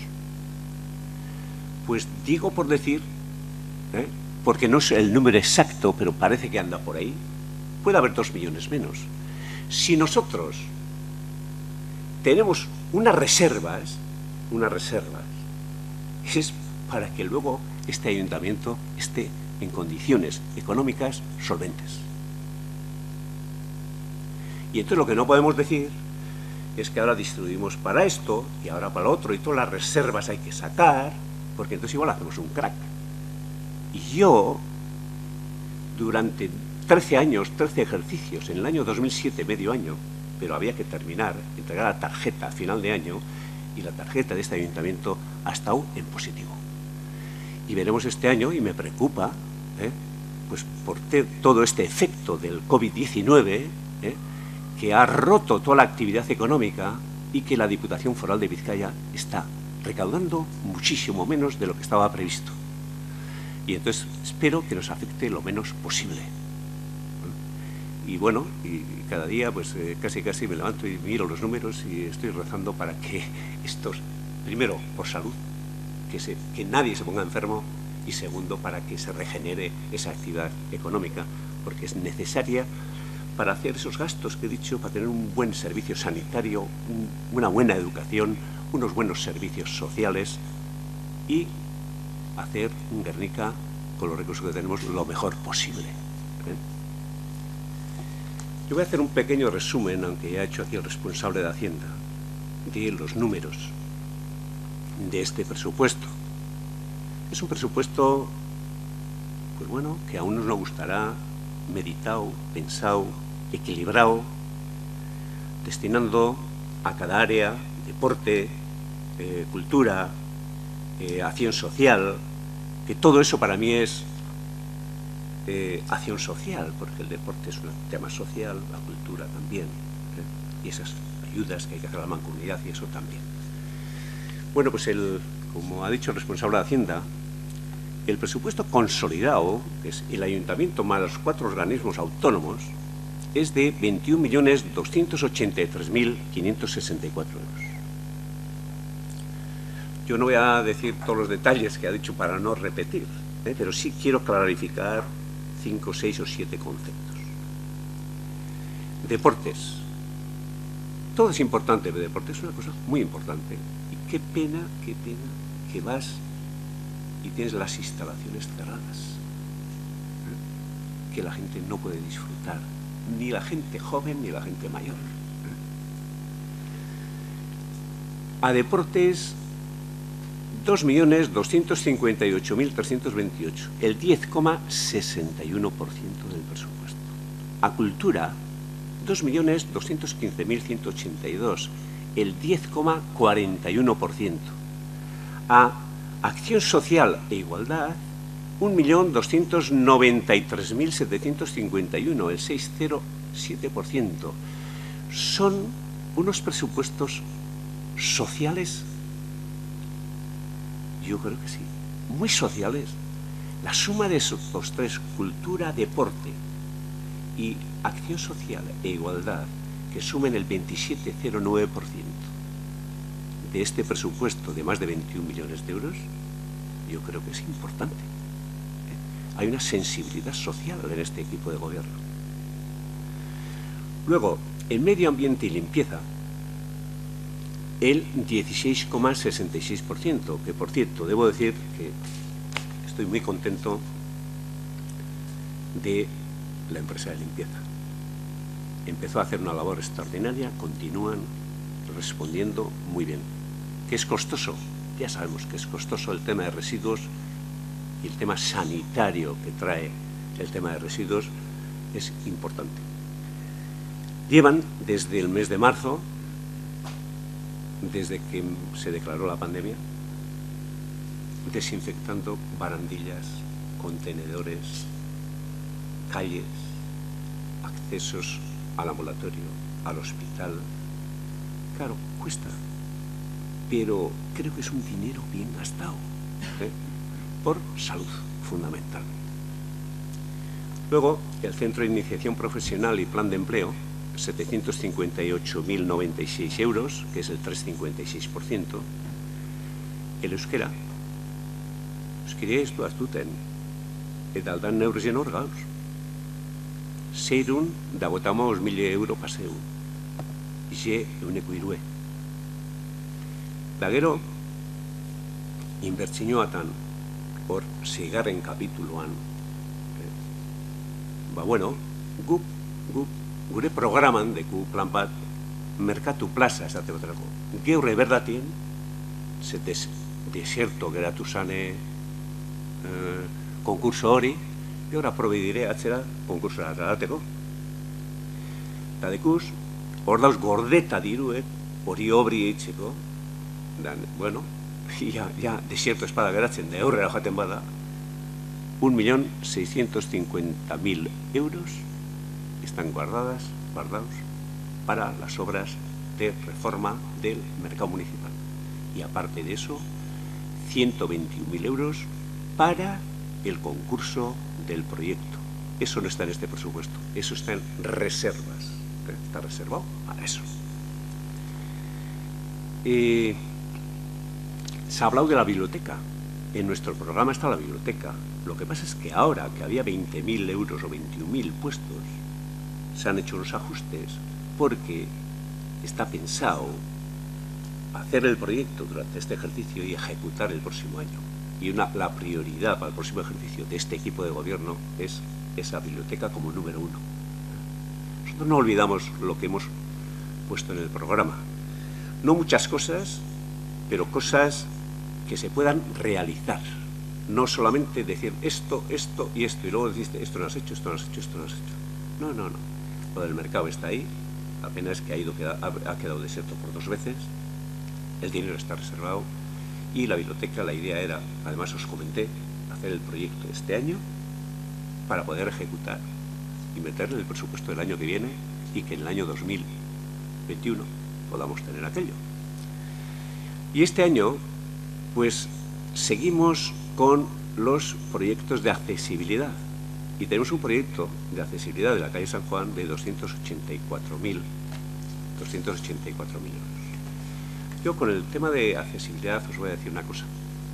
pues digo por decir, ¿eh? porque no es el número exacto, pero parece que anda por ahí, puede haber dos millones menos. Si nosotros tenemos unas reservas, unas reservas, es para que luego este ayuntamiento esté en condiciones económicas solventes. Y entonces lo que no podemos decir es que ahora distribuimos para esto y ahora para lo otro y todas las reservas hay que sacar, porque entonces igual hacemos un crack. Y yo, durante trece años, trece ejercicios, en el año dos mil siete, medio año, pero había que terminar, entregar la tarjeta a final de año, y la tarjeta de este ayuntamiento ha estado en positivo. Y veremos este año, y me preocupa, ¿eh? pues por todo este efecto del COVID diecinueve, ¿eh? que ha roto toda la actividad económica y que la Diputación Foral de Bizkaia está recaudando muchísimo menos de lo que estaba previsto. Y entonces espero que nos afecte lo menos posible. Y bueno, y cada día pues eh, casi casi me levanto y miro los números y estoy rezando para que estos, primero por salud, que, se, que nadie se ponga enfermo, y segundo para que se regenere esa actividad económica, porque es necesaria para hacer esos gastos que he dicho, para tener un buen servicio sanitario, un, una buena educación, unos buenos servicios sociales y hacer un Gernika con los recursos que tenemos lo mejor posible. ¿eh? Yo voy a hacer un pequeño resumen, aunque ya ha hecho aquí el responsable de Hacienda, de los números de este presupuesto. Es un presupuesto, pues bueno, que a unos nos gustará meditado, pensado, equilibrado, destinando a cada área, deporte, eh, cultura, eh, acción social, que todo eso para mí es eh, acción social, porque el deporte es un tema social, la cultura también, ¿eh? Y esas ayudas que hay que hacer a la mancomunidad y eso también. Bueno, pues el, como ha dicho el responsable de Hacienda, el presupuesto consolidado, que es el ayuntamiento más los cuatro organismos autónomos, es de veintiún millones doscientos ochenta y tres mil quinientos sesenta y cuatro euros. Yo no voy a decir todos los detalles que ha dicho para no repetir, ¿eh? Pero sí quiero clarificar cinco, seis o siete conceptos. Deportes. Todo es importante, pero deportes es una cosa muy importante. Y qué pena, qué pena que vas y tienes las instalaciones cerradas, ¿eh? Que la gente no puede disfrutar, ni la gente joven ni la gente mayor. ¿eh? A deportes, dos millones doscientos cincuenta y ocho mil trescientos veintiocho, el diez coma sesenta y uno por ciento del presupuesto. A cultura, dos millones doscientos quince mil ciento ochenta y dos, el diez coma cuarenta y uno por ciento. A acción social e igualdad, un millón doscientos noventa y tres mil setecientos cincuenta y uno, el seis coma siete por ciento. Son unos presupuestos sociales. Yo creo que sí, muy sociales. La suma de esos tres, cultura, deporte y acción social e igualdad, que sumen el veintisiete coma nueve por ciento de este presupuesto de más de veintiún millones de euros, yo creo que es importante. Hay una sensibilidad social en este equipo de gobierno. Luego, en medio ambiente y limpieza, el dieciséis coma sesenta y seis por ciento, que por cierto, debo decir que estoy muy contento de la empresa de limpieza. Empezó a hacer una labor extraordinaria, continúan respondiendo muy bien. ¿Que es costoso? Ya sabemos que es costoso el tema de residuos y el tema sanitario que trae el tema de residuos es importante. Llevan desde el mes de marzo, desde que se declaró la pandemia, desinfectando barandillas, contenedores, calles, accesos al ambulatorio, al hospital. Claro, cuesta, pero creo que es un dinero bien gastado, ¿eh? Por salud, fundamentalmente. Luego, el Centro de Iniciación Profesional y Plan de Empleo, setecientos cincuenta y ocho mil noventa y seis euros, que es el tres coma cincuenta y seis por ciento. El euskera, euskera ez du hartuten, eta aldan neurzen hor gauz. Seirun da botamos mil euro paseu, ize euneko irue. Da gero, inbertsioatan, hor seigarren kapituluan, eh, ba bueno, guk, guk, gure programan deku plan bat, merkatu plaza esate baterako. Geure berdatien, ze des, desierto geratu zane eh, konkurso hori, geura probidire atzera konkursora atateko. Eta dekuz, hor dauz gordeta diruet, hori obri eitzeko, dan, bueno, ja, ja, desierto espada geratzen, de aurrera jaten bada, un millón seiscientos cincuenta mil euros están guardadas, guardados para las obras de reforma del mercado municipal. Y aparte de eso, ciento veintiún mil euros para el concurso del proyecto. Eso no está en este presupuesto, eso está en reservas. Está reservado para eso. Eh, se ha hablado de la biblioteca. En nuestro programa está la biblioteca. Lo que pasa es que ahora que había veinte mil euros o veintiún mil puestos, se han hecho los ajustes porque está pensado hacer el proyecto durante este ejercicio y ejecutar el próximo año. Y una, la prioridad para el próximo ejercicio de este equipo de gobierno es esa biblioteca como número uno. Nosotros no olvidamos lo que hemos puesto en el programa. No muchas cosas, pero cosas que se puedan realizar. no solamente decir esto, esto y esto, y luego deciste esto no has hecho, esto no has hecho, esto no has hecho. No, no, no. Lo del mercado está ahí, apenas que ha, ido, ha quedado desierto por dos veces, el dinero está reservado y la biblioteca, la idea era, además os comenté, hacer el proyecto este año para poder ejecutar y meterle el presupuesto del año que viene y que en el año dos mil veintiuno podamos tener aquello. Y este año, pues, seguimos con los proyectos de accesibilidad. Y tenemos un proyecto de accesibilidad de la calle San Juan de doscientos ochenta y cuatro mil euros. Yo con el tema de accesibilidad os voy a decir una cosa.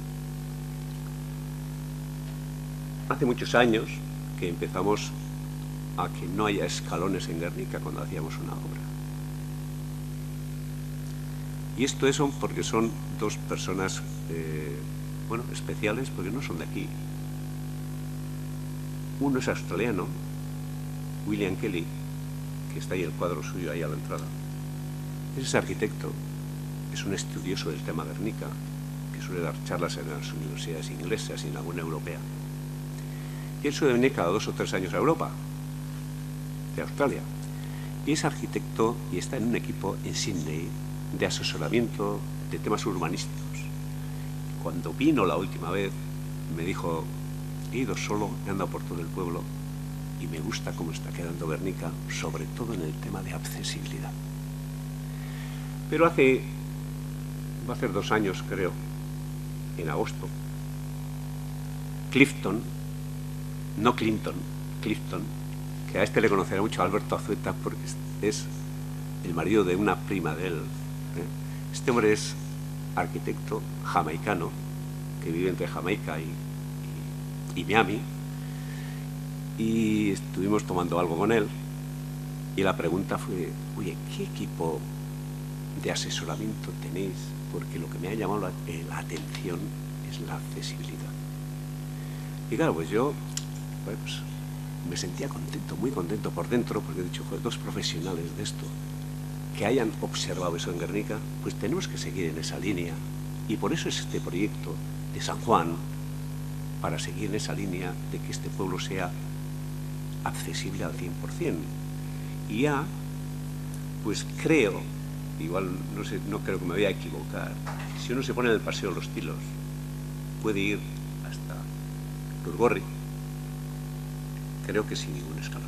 Hace muchos años que empezamos a que no haya escalones en Guernica cuando hacíamos una obra. Y esto es porque son dos personas, eh, bueno, especiales, porque no son de aquí. Uno es australiano, William Kelly, que está ahí el cuadro suyo, ahí a la entrada. Es arquitecto, es un estudioso del tema Guernica, que suele dar charlas en las universidades inglesas y en alguna europea. Y él suele venir cada dos o tres años a Europa, de Australia. Y es arquitecto y está en un equipo en Sydney de asesoramiento de temas urbanísticos. Cuando vino la última vez, me dijo: he ido solo, he andado por todo el pueblo y me gusta cómo está quedando Guernica, sobre todo en el tema de accesibilidad. Pero hace, va a ser dos años creo, en agosto, Clifton, no Clinton, Clifton, que a este le conocerá mucho Alberto Azueta porque es el marido de una prima de él. ¿eh? Este hombre es arquitecto jamaicano, que vive entre Jamaica y y Miami, y estuvimos tomando algo con él y la pregunta fue: oye, ¿qué equipo de asesoramiento tenéis? Porque lo que me ha llamado la, eh, la atención es la accesibilidad. Y claro, pues yo bueno, pues, me sentía contento, muy contento por dentro, porque he dicho, joder, dos profesionales de esto que hayan observado eso en Guernica, pues tenemos que seguir en esa línea, y por eso es este proyecto de San Juan, para seguir en esa línea de que este pueblo sea accesible al cien por cien. Y ya, pues creo, igual no sé, no creo que me voy a equivocar, si uno se pone en el Paseo de los Tilos, puede ir hasta Lurgorri, creo que sin ningún escalón.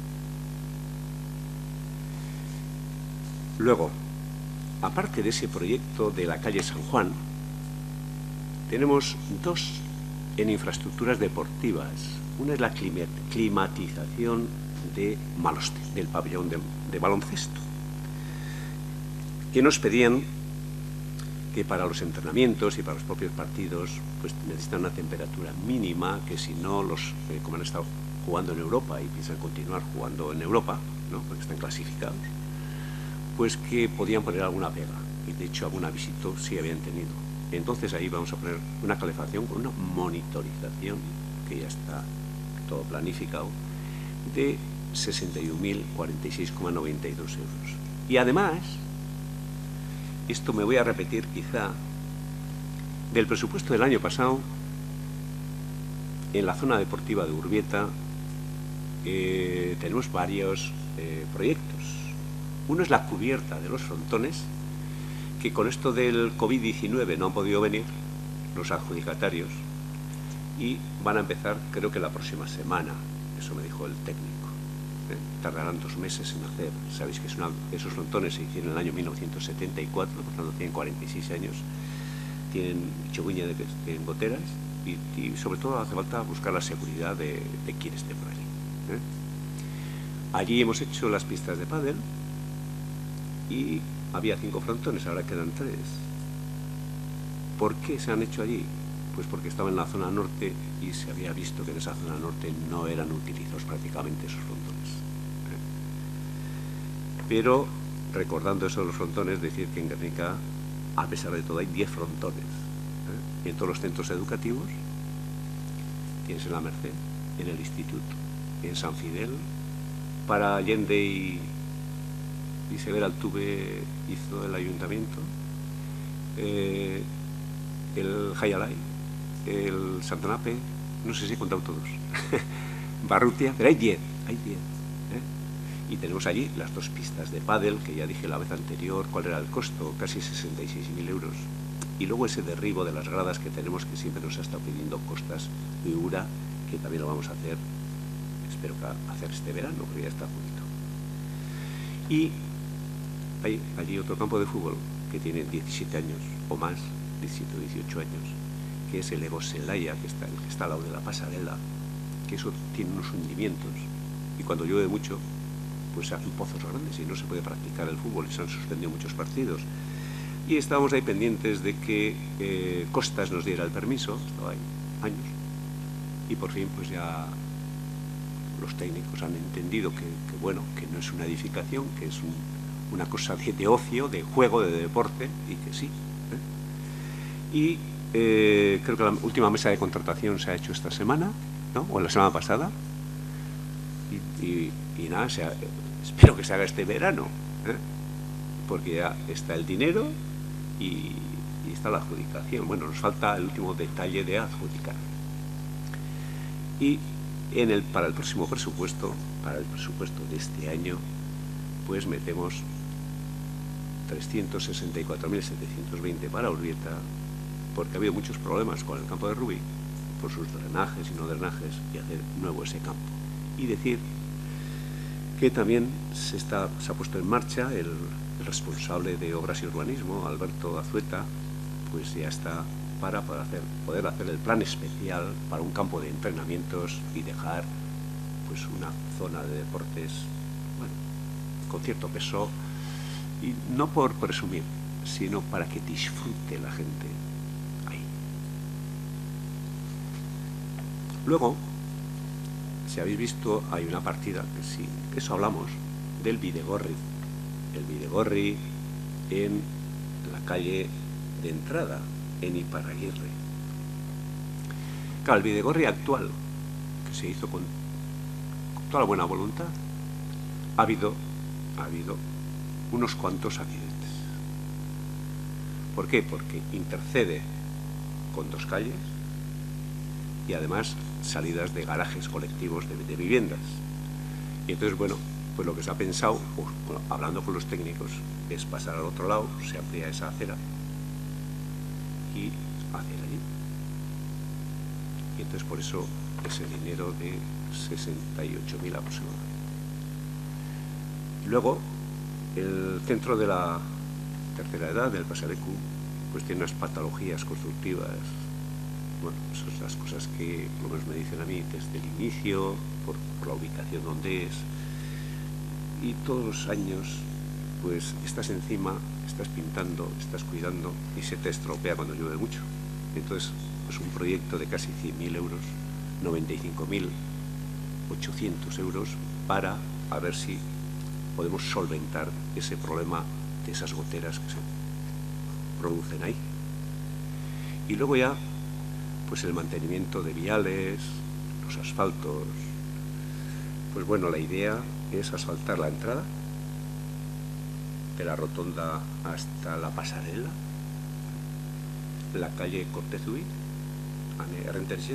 Luego, aparte de ese proyecto de la calle San Juan, tenemos dos en infraestructuras deportivas. Una es la climatización de Maloste, del pabellón de, de baloncesto, que nos pedían que para los entrenamientos y para los propios partidos pues necesitan una temperatura mínima, que si no, los eh, como han estado jugando en Europa y piensan continuar jugando en Europa, ¿no? Porque están clasificados, pues que podían poner alguna pega, y de hecho alguna visita sí habían tenido. Entonces ahí vamos a poner una calefacción con una monitorización, que ya está todo planificado, de sesenta y un mil cuarenta y seis coma noventa y dos euros. Y además, esto me voy a repetir quizá, del presupuesto del año pasado, en la zona deportiva de Urbieta, eh, tenemos varios eh, proyectos. Uno es la cubierta de los frontones, que con esto del COVID diecinueve no han podido venir los adjudicatarios y van a empezar creo que la próxima semana, eso me dijo el técnico. ¿eh? Tardarán dos meses en hacer. Sabéis que es una, esos frontones se hicieron en el año mil novecientos setenta y cuatro, por tanto tienen cuarenta y seis años, tienen choguña de, de goteras y, y sobre todo hace falta buscar la seguridad de, de quien esté por allí. ¿eh? Allí hemos hecho las pistas de pádel y había cinco frontones, ahora quedan tres. ¿Por qué se han hecho allí? Pues porque estaba en la zona norte y se había visto que en esa zona norte no eran utilizados prácticamente esos frontones. ¿eh? Pero, recordando eso de los frontones, decir que en Guernica, a pesar de todo, hay diez frontones. ¿eh? En todos los centros educativos, tienes en la Merced, en el Instituto, en San Fidel, para Allende y y Severa Altuve hizo el ayuntamiento, eh, el Hayalay, el Santanape, no sé si he contado todos, Barrutia, pero hay diez, hay diez. ¿eh? Y tenemos allí las dos pistas de pádel, que ya dije la vez anterior cuál era el costo, casi sesenta y seis mil euros. Y luego ese derribo de las gradas que tenemos, que siempre nos ha estado pidiendo Costas y Ura, que también lo vamos a hacer, espero que hacer este verano, porque ya está bonito. Y hay allí otro campo de fútbol que tiene diecisiete años o más, diecisiete o dieciocho años, que es el Ego Celaya, que está, el que está al lado de la pasarela, que eso tiene unos hundimientos, y cuando llueve mucho, pues se hacen pozos grandes y no se puede practicar el fútbol, y se han suspendido muchos partidos. Y estábamos ahí pendientes de que eh, Costas nos diera el permiso, estaba ahí años, y por fin pues ya los técnicos han entendido que, que bueno, que no es una edificación, que es un, una cosa de, de ocio, de juego, de deporte, y que sí. ¿eh? Y eh, creo que la última mesa de contratación se ha hecho esta semana, ¿no? O la semana pasada, y, y, y nada, se ha, espero que se haga este verano, ¿eh? Porque ya está el dinero y, y está la adjudicación. Bueno, nos falta el último detalle de adjudicar. Y en el, para el próximo presupuesto, para el presupuesto de este año, pues metemos trescientos sesenta y cuatro mil setecientos veinte para Urbieta, porque ha habido muchos problemas con el campo de Rubí, por sus drenajes y no drenajes, y hacer nuevo ese campo. Y decir que también se, está, se ha puesto en marcha el, el responsable de Obras y Urbanismo, Alberto Azueta, pues ya está para poder hacer, poder hacer el plan especial para un campo de entrenamientos y dejar pues una zona de deportes, bueno, con cierto peso, y no por presumir, sino para que disfrute la gente ahí. Luego, si habéis visto, hay una partida que sí, que eso hablamos, del Bidegorri. El Bidegorri en la calle de entrada, en Iparraguirre. Claro, el Bidegorri actual, que se hizo con, con toda la buena voluntad, ha habido, ha habido unos cuantos accidentes. ¿Por qué? Porque intercede con dos calles y además salidas de garajes colectivos de, de viviendas. Y entonces, bueno, pues lo que se ha pensado, pues, bueno, hablando con los técnicos, es pasar al otro lado, se amplía esa acera y hacer allí. Y entonces por eso ese dinero de sesenta y ocho mil aproximadamente. Luego, el centro de la tercera edad, del Pasarecu, pues tiene unas patologías constructivas. Bueno, esas son las cosas que por lo menos me dicen a mí desde el inicio, por, por la ubicación donde es. Y todos los años, pues estás encima, estás pintando, estás cuidando y se te estropea cuando llueve mucho. Entonces, pues un proyecto de casi cien mil euros, noventa y cinco mil ochocientos euros, para a ver si podemos solventar ese problema de esas goteras que se producen ahí. Y luego ya, pues el mantenimiento de viales, los asfaltos. Pues bueno, la idea es asfaltar la entrada de la rotonda hasta la pasarela, la calle Cortezui, a Rentergem,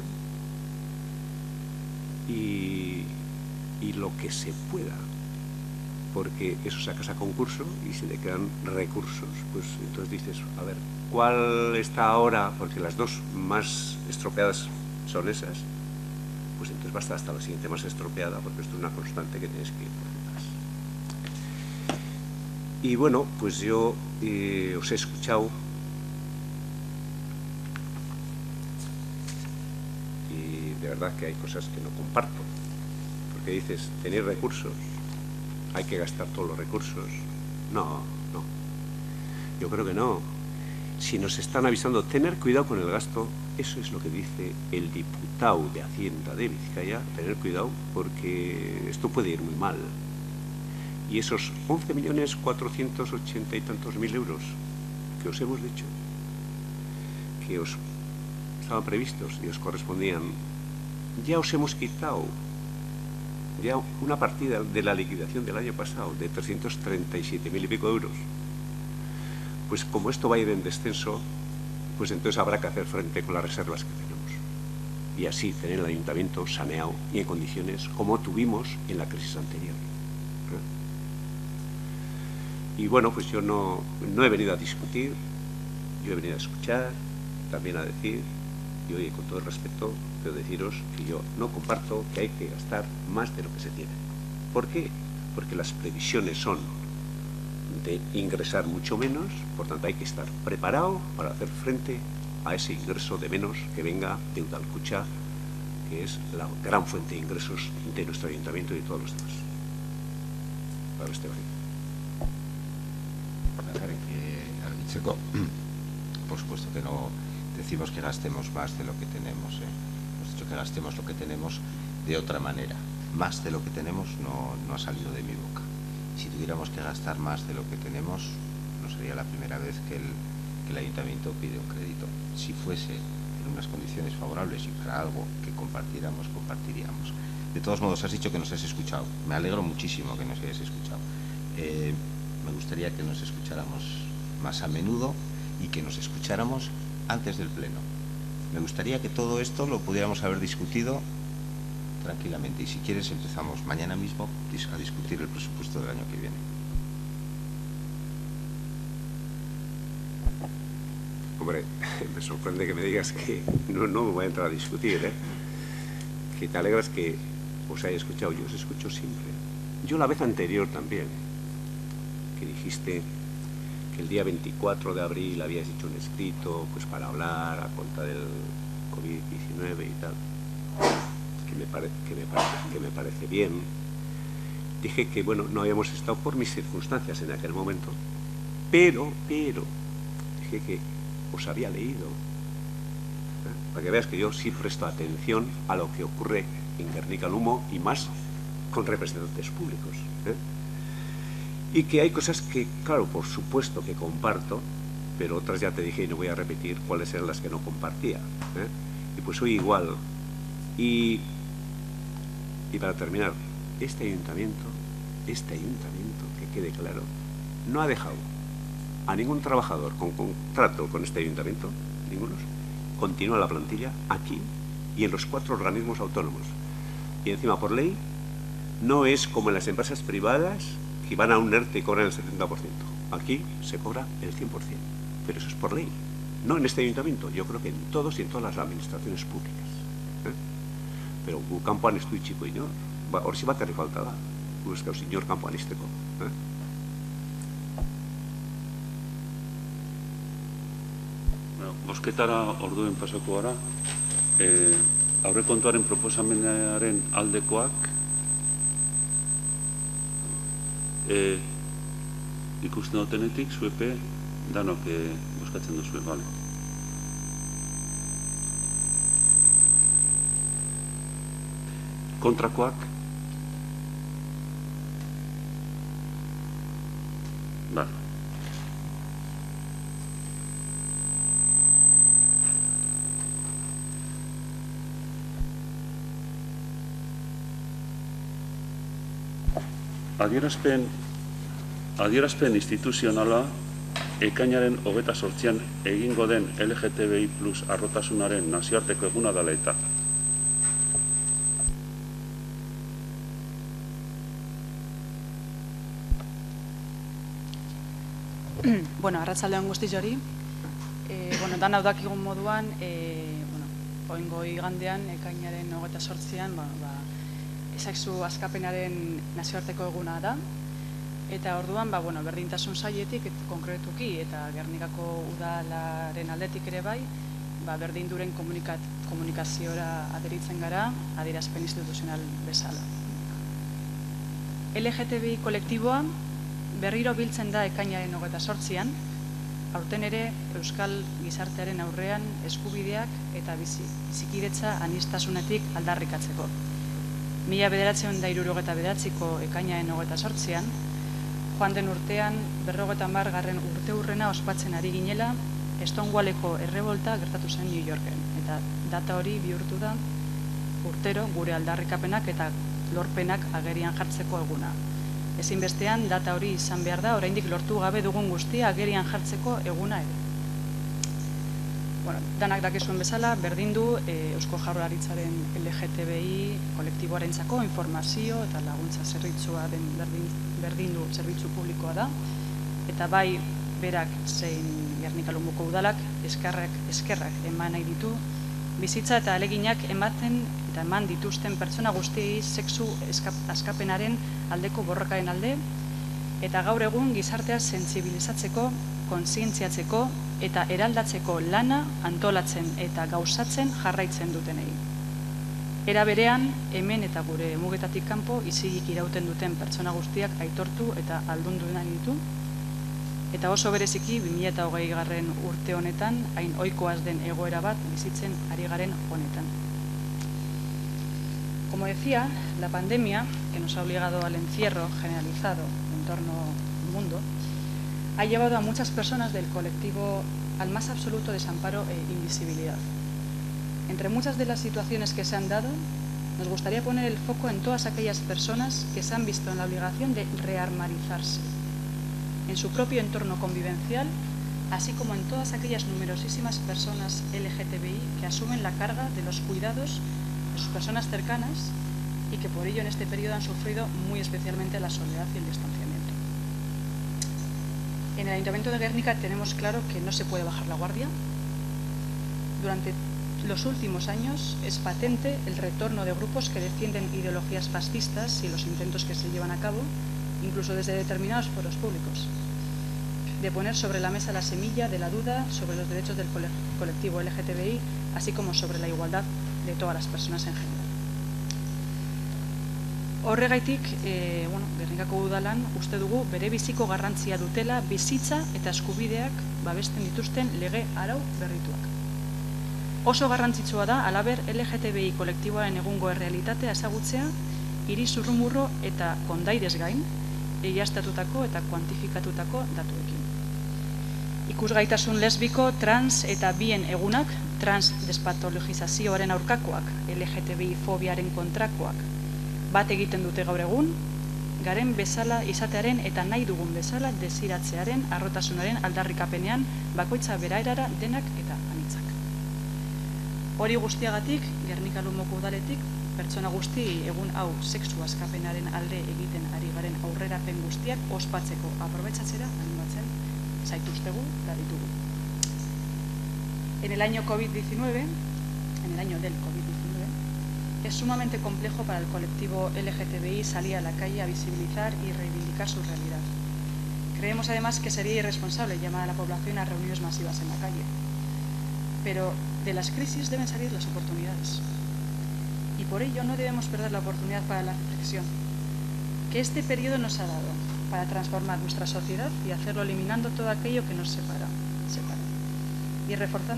y, y lo que se pueda, porque eso sacas a concurso y si le quedan recursos, pues entonces dices, a ver, ¿cuál está ahora? Porque las dos más estropeadas son esas, pues entonces basta hasta la siguiente más estropeada, porque esto es una constante que tienes que ir por detrás. Y bueno, pues yo eh, os he escuchado y de verdad que hay cosas que no comparto, porque dices, tener recursos, hay que gastar todos los recursos. No, no. Yo creo que no. Si nos están avisando, tener cuidado con el gasto, eso es lo que dice el diputado de Hacienda de Vizcaya, tener cuidado porque esto puede ir muy mal. Y esos once millones cuatrocientos ochenta y tantos mil euros que os hemos dicho, que os estaban previstos y os correspondían, ya os hemos quitado ya una partida de la liquidación del año pasado de trescientos treinta y siete mil y pico euros. Pues como esto va a ir en descenso, pues entonces habrá que hacer frente con las reservas que tenemos. y así tener el ayuntamiento saneado y en condiciones como tuvimos en la crisis anterior. ¿Eh? Y bueno, pues yo no, no he venido a discutir, yo he venido a escuchar, también a decir, y oye, con todo el respeto, quiero deciros que yo no comparto que hay que gastar más de lo que se tiene. ¿Por qué? Porque las previsiones son de ingresar mucho menos, por tanto hay que estar preparado para hacer frente a ese ingreso de menos que venga de Udalkutxa, que es la gran fuente de ingresos de nuestro ayuntamiento y de todos los demás. Para Esteban. Por supuesto que no decimos que gastemos más de lo que tenemos, ¿eh? Hemos dicho que gastemos lo que tenemos de otra manera. Más de lo que tenemos no, no ha salido de mi boca. Si tuviéramos que gastar más de lo que tenemos, no sería la primera vez que el, que el ayuntamiento pide un crédito. Si fuese en unas condiciones favorables y para algo que compartiéramos, compartiríamos. De todos modos, has dicho que nos has escuchado. Me alegro muchísimo que nos hayas escuchado. Eh, me gustaría que nos escucháramos más a menudo y que nos escucháramos antes del pleno. Me gustaría que todo esto lo pudiéramos haber discutido tranquilamente, y si quieres empezamos mañana mismo a discutir el presupuesto del año que viene. Hombre, me sorprende que me digas que no, no me voy a entrar a discutir, ¿eh? Que te alegras que os haya escuchado. Yo os escucho siempre. Yo la vez anterior también, que dijiste que el día veinticuatro de abril habías hecho un escrito pues para hablar a cuenta del COVID diecinueve y tal, que me, pare, que, me parece, que me parece bien. Dije que, bueno, no habíamos estado por mis circunstancias en aquel momento, pero, pero, dije que os había leído, ¿eh? Para que veas que yo sí presto atención a lo que ocurre en Gernika-Lumo y más con representantes públicos, ¿eh? Y que hay cosas que, claro, por supuesto que comparto, pero otras ya te dije y no voy a repetir cuáles eran las que no compartía, ¿eh? Y pues soy igual. Y, y para terminar, este ayuntamiento, este ayuntamiento, que quede claro, no ha dejado a ningún trabajador con contrato con este ayuntamiento, ninguno, continúa la plantilla aquí y en los cuatro organismos autónomos. Y encima, por ley, no es como en las empresas privadas que van a un ERTE y cobran el setenta por ciento. Aquí se cobra el cien por cien, pero eso es por ley. No en este ayuntamiento, yo creo que en todos y en todas las administraciones públicas. ¿Eh? Pero gu kanpoan ez du itxiko inor, ba, hor si bakarrik falta da, gu ez gauz inor kanpoan izteko. ¿Eh? Bosketara orduen pasako gara, eh, aurrekontuaren proposamenaren aldekoak, eh, ikusten dutenetik, zuepe, danok eh, boskatzen duzue, bale. Kontrakoak, bale. Adierazpen, adierazpen instituzionala ekainaren hogeta sortzian egingo den L G T B I plus arrotasunaren nazioarteko eguna dela eta. Bueno, arratsaldean guztiz hori. E, bueno, dan hau dakigun moduan, e, bueno, oingo igandean, ekainaren hogeta sortzian, ba, ba, ezakzu askapenaren nazioarteko eguna da, eta orduan, ba, bueno, berdintasun sailetik konkretuki eta Gernikako udalaren aldetik ere bai, ba, berdinduren komunikat, komunikaziora aderitzen gara, adierazpen instituzional bezala. L G T B I kolektiboa berriro biltzen da ekainaren hogeta sortzian, aurten ere Euskal gizartearen aurrean eskubideak eta bizi, bizikidetza aniztasunetik aldarrikatzeko. Mila bederatzeun da hirurogeta bederatziko ekainaren hogeta sortzian, joan den urtean berrogeta hamar garren urte hurrena ospatzen ari ginela, Stonewalleko errebolta gertatu zen New Yorken. Eta data hori bihurtu da urtero gure aldarrikapenak eta lorpenak agerian jartzeko eguna. Ezinbestean data hori izan behar da, oraindik lortu gabe dugun guztia agerian jartzeko eguna ere. Bueno, danak dakizuen bezala, berdin du Eusko Jaurlaritzaren L G T B I kolektiboarentzako informazio eta laguntza zerbitzua den berdin du zerbitzu publikoa da, eta bai berak zein Gernika Lumoko udalak eskerrak eskerrak eman nahi ditu bizitza eta aleginak ematen eta eman dituzten pertsona guztiei sexu askapenaren aldeko borrokaren alde, eta gaur egun gizartea sentsibilizatzeko, kontzientziatzeko eta eraldatzeko lana antolatzen eta gauzatzen jarraitzen dutenei. Era berean, hemen eta gure mugetatik kanpo isilik irauten duten pertsona guztiak aitortu eta aldundu nahi ditu, eta oso bereziki bi mila hogei garren urte honetan, hain ohikoaz den egoera bat bizitzen ari garen honetan. Como decía, la pandemia, que nos ha obligado al encierro generalizado en torno al mundo, ha llevado a muchas personas del colectivo al más absoluto desamparo e invisibilidad. Entre muchas de las situaciones que se han dado, nos gustaría poner el foco en todas aquellas personas que se han visto en la obligación de rearmarizarse en su propio entorno convivencial, así como en todas aquellas numerosísimas personas L G T B I que asumen la carga de los cuidados de sus personas cercanas y que por ello en este periodo han sufrido muy especialmente la soledad y el distanciamiento. En el Ayuntamiento de Guernica tenemos claro que no se puede bajar la guardia. Durante los últimos años es patente el retorno de grupos que defienden ideologías fascistas y los intentos que se llevan a cabo, incluso desde determinados foros públicos, de poner sobre la mesa la semilla de la duda sobre los derechos del colectivo L G T B I, así como sobre la igualdad de todas las personas en general. Horregaitik, e, bueno, Gernikako udalan uste dugu bere biziko garrantzia dutela bizitza eta eskubideak babesten dituzten lege arau berrituak. Oso garrantzitsua da halaber L G T B I kolektiboaren egungo errealitatea ezagutzea, hiri zurrumurro eta kondairez gain, egiaztatutako eta kuantifikatutako datuekin. Ikusgaitasun lesbiko, trans eta bien egunak, trans despatologizazioaren aurkakoak, L G T B I fobiaren kontrakoak, bat egiten dute gaur egun, garen bezala izatearen eta nahi dugun bezala desiratzearen arrotasunaren aldarrikapenean bakoitza beraerara denak eta anitzak. Hori guztiagatik, Gernika Lumoko udaletik, pertsona guzti egun hau sexu askapenaren alde egiten ari garen aurrerapen guztiak ospatzeko aprobetxatzera animatzen zaituztegu da ditugu. En el año COVID diecinueve, en el año del COVID diecinueve, es sumamente complejo para el colectivo L G T B I salir a la calle a visibilizar y reivindicar su realidad. Creemos además que sería irresponsable llamar a la población a reuniones masivas en la calle. Pero de las crisis deben salir las oportunidades. Y por ello no debemos perder la oportunidad para la reflexión que este periodo nos ha dado para transformar nuestra sociedad y hacerlo eliminando todo aquello que nos separa, separa. Y reforzando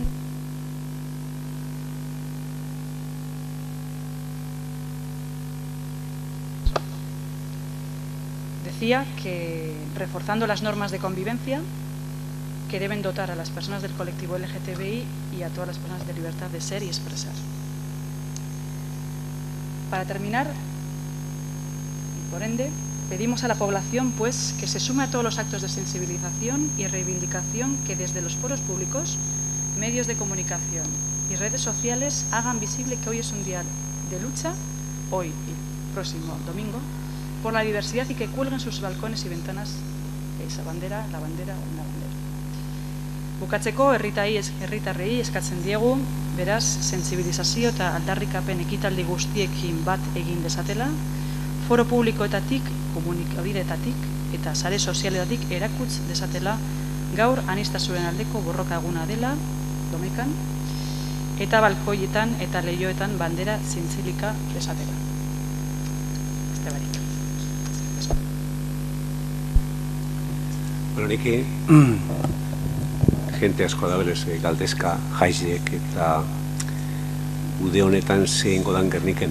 Decía que reforzando las normas de convivencia que deben dotar a las personas del colectivo L G T B I y a todas las personas de libertad de ser y expresar. Para terminar, y por ende, pedimos a la población pues, que se sume a todos los actos de sensibilización y reivindicación que desde los foros públicos, medios de comunicación y redes sociales hagan visible que hoy es un día de lucha, hoy y próximo domingo, por la diversidad y que cuelguen sus balcones y ventanas esa bandera, la bandera o una bandera. Bukatzeko herritarrei eskatzen diegu, beraz, sentsibilizazio eta aldarrikapen ekitaldi guztiekin bat egin dezatela, foro publikoetatik, komunikabidetatik eta sare sozialetatik erakutz dezatela gaur aniztasunen aldeko borroka eguna dela, domekan, eta balkoietan eta lehioetan bandera zintzilika dezatela. Este barik. Bueno, niki gente asko da berez galdezka jaizek eta ude honetan zein godan Gerniken.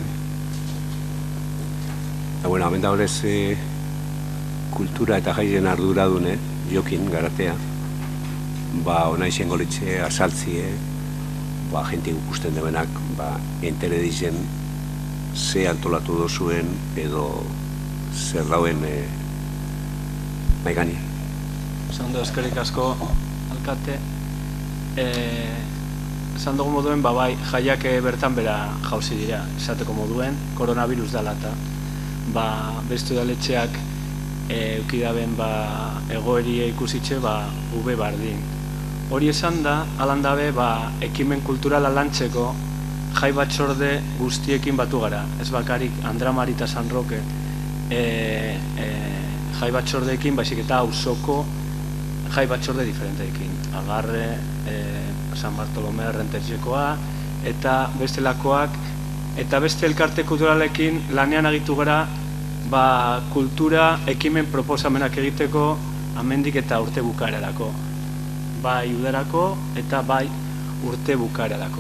Eta bueno, hemen da berez kultura eta jaizen arduradune, jokin garatea, ba, ona izen golitxe asaltzie, ba, gente ikusten debenak, ba, entere dizen ze antolatu dozuen edo zer dauen e, nahi gani. Ondo, eskerrik asko, alkate. E, esan dugu moduen, ba bai, jaiak bertan bera jauzi dira, esateko moduen, koronavirus dela eta ba, beste udaletxeak eukidaben ba, egoerie ikusitxe ba, ube bardin. Hori esan da, alan dabe, ba, ekimen kulturala lantzeko jai batzorde guztiekin batu gara. Ez bakarik Andramari eta San Roque e, e, jai batzordeekin, baizik eta auzoko jai batzorde diferenteekin. Agarre, e, San Bartolome Rentertxekoa, eta bestelakoak, eta beste elkarte kulturalekin lanean agitu gara ba, kultura ekimen proposamenak egiteko amendik eta urte bukaerarako. Bai udarako eta bai urte bukaerarako.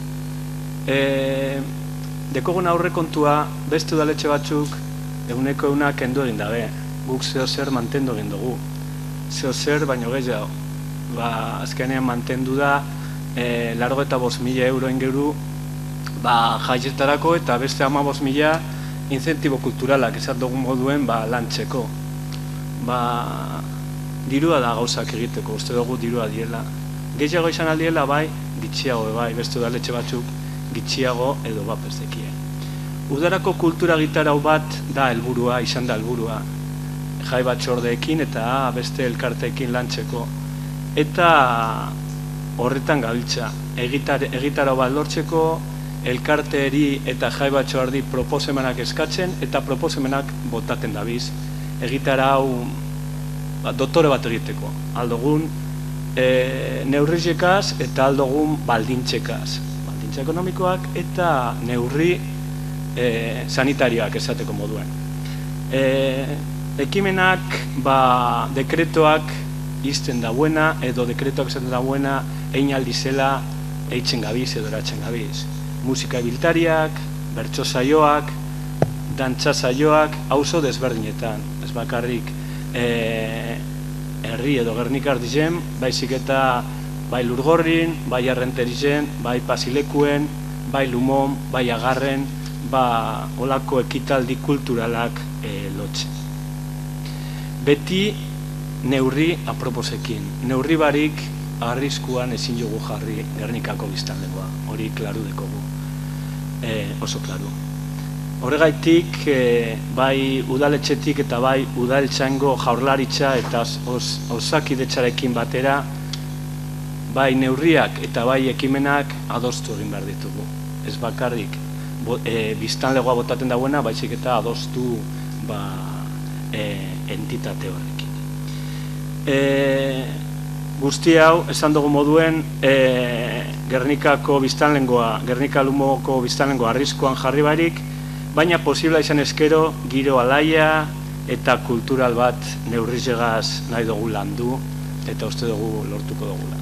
E, dekogun aurrekontua beste udaletxe batzuk eguneko euna kendu egin dabe. Guk zeo zer mantendu egin dugu. Zeo zer baino gehiago. Ba, azkenean mantendu da e, largo eta bost mila euro ingeru ba, jaietarako eta beste ama bost mila incentibo kulturalak esat dugun moduen ba, lantzeko. Ba, dirua da gauzak egiteko, uste dugu dirua diela. Gehiago izan aldiela bai, gitxiago bai, beste udaletxe batzuk gitxiago edo bat perzekie. Udarako kultura gitarau bat da helburua, izan da helburua. Jai batzordeekin eta beste elkarteekin lantzeko. Eta horretan gabiltza, egitarau bat lortzeko, elkarteeri eta jai batzordi proposamenak eskatzen eta proposamenak botaten dabiz. Egitarau ba, dotore bat egiteko. Aldogun e, neurrizekaz eta aldogun baldintzekaz. Baldintza ekonomikoak eta neurri e, sanitarioak esateko moduen. E, ekimenak, ba, dekretoak izten dauena, edo dekretoak esaten dauena, egin aldizela eitzen gabiz edo eratzen gabiz. Musika ibiltariak, bertso saioak, dantza saioak, auzo desberdinetan. Ez bakarrik e, herri edo Gernikar dizen, baizik eta bai Lurgorrin, bai Arrenterizen, bai Pasilekuen, bai Lumon, bai Agarren, ba olako ekitaldi kulturalak e, lotzen. Beti neurri aproposekin. Neurri barik arriskuan ezin jogu jarri Gernikako biztanlegoa. Hori klaru dekogu. E, oso klaru. Horregaitik, e, bai udaletxetik eta bai udaltzaingo jaurlaritza eta osakidetzarekin batera, bai neurriak eta bai ekimenak adostu egin behar ditugu. Ez bakarrik e, biztanlegoa botaten dauena, baizik eta adostu ba, e, entitate horrekin. E, guzti hau, esan dugu moduen, e, Gernikako biztanlengoa, Gernika Lumoko biztanlengoa arriskoan jarri barik, baina posibla izan eskero giro alaia eta kultural bat neurrizegaz nahi dugu landu eta uste dugu lortuko dugula.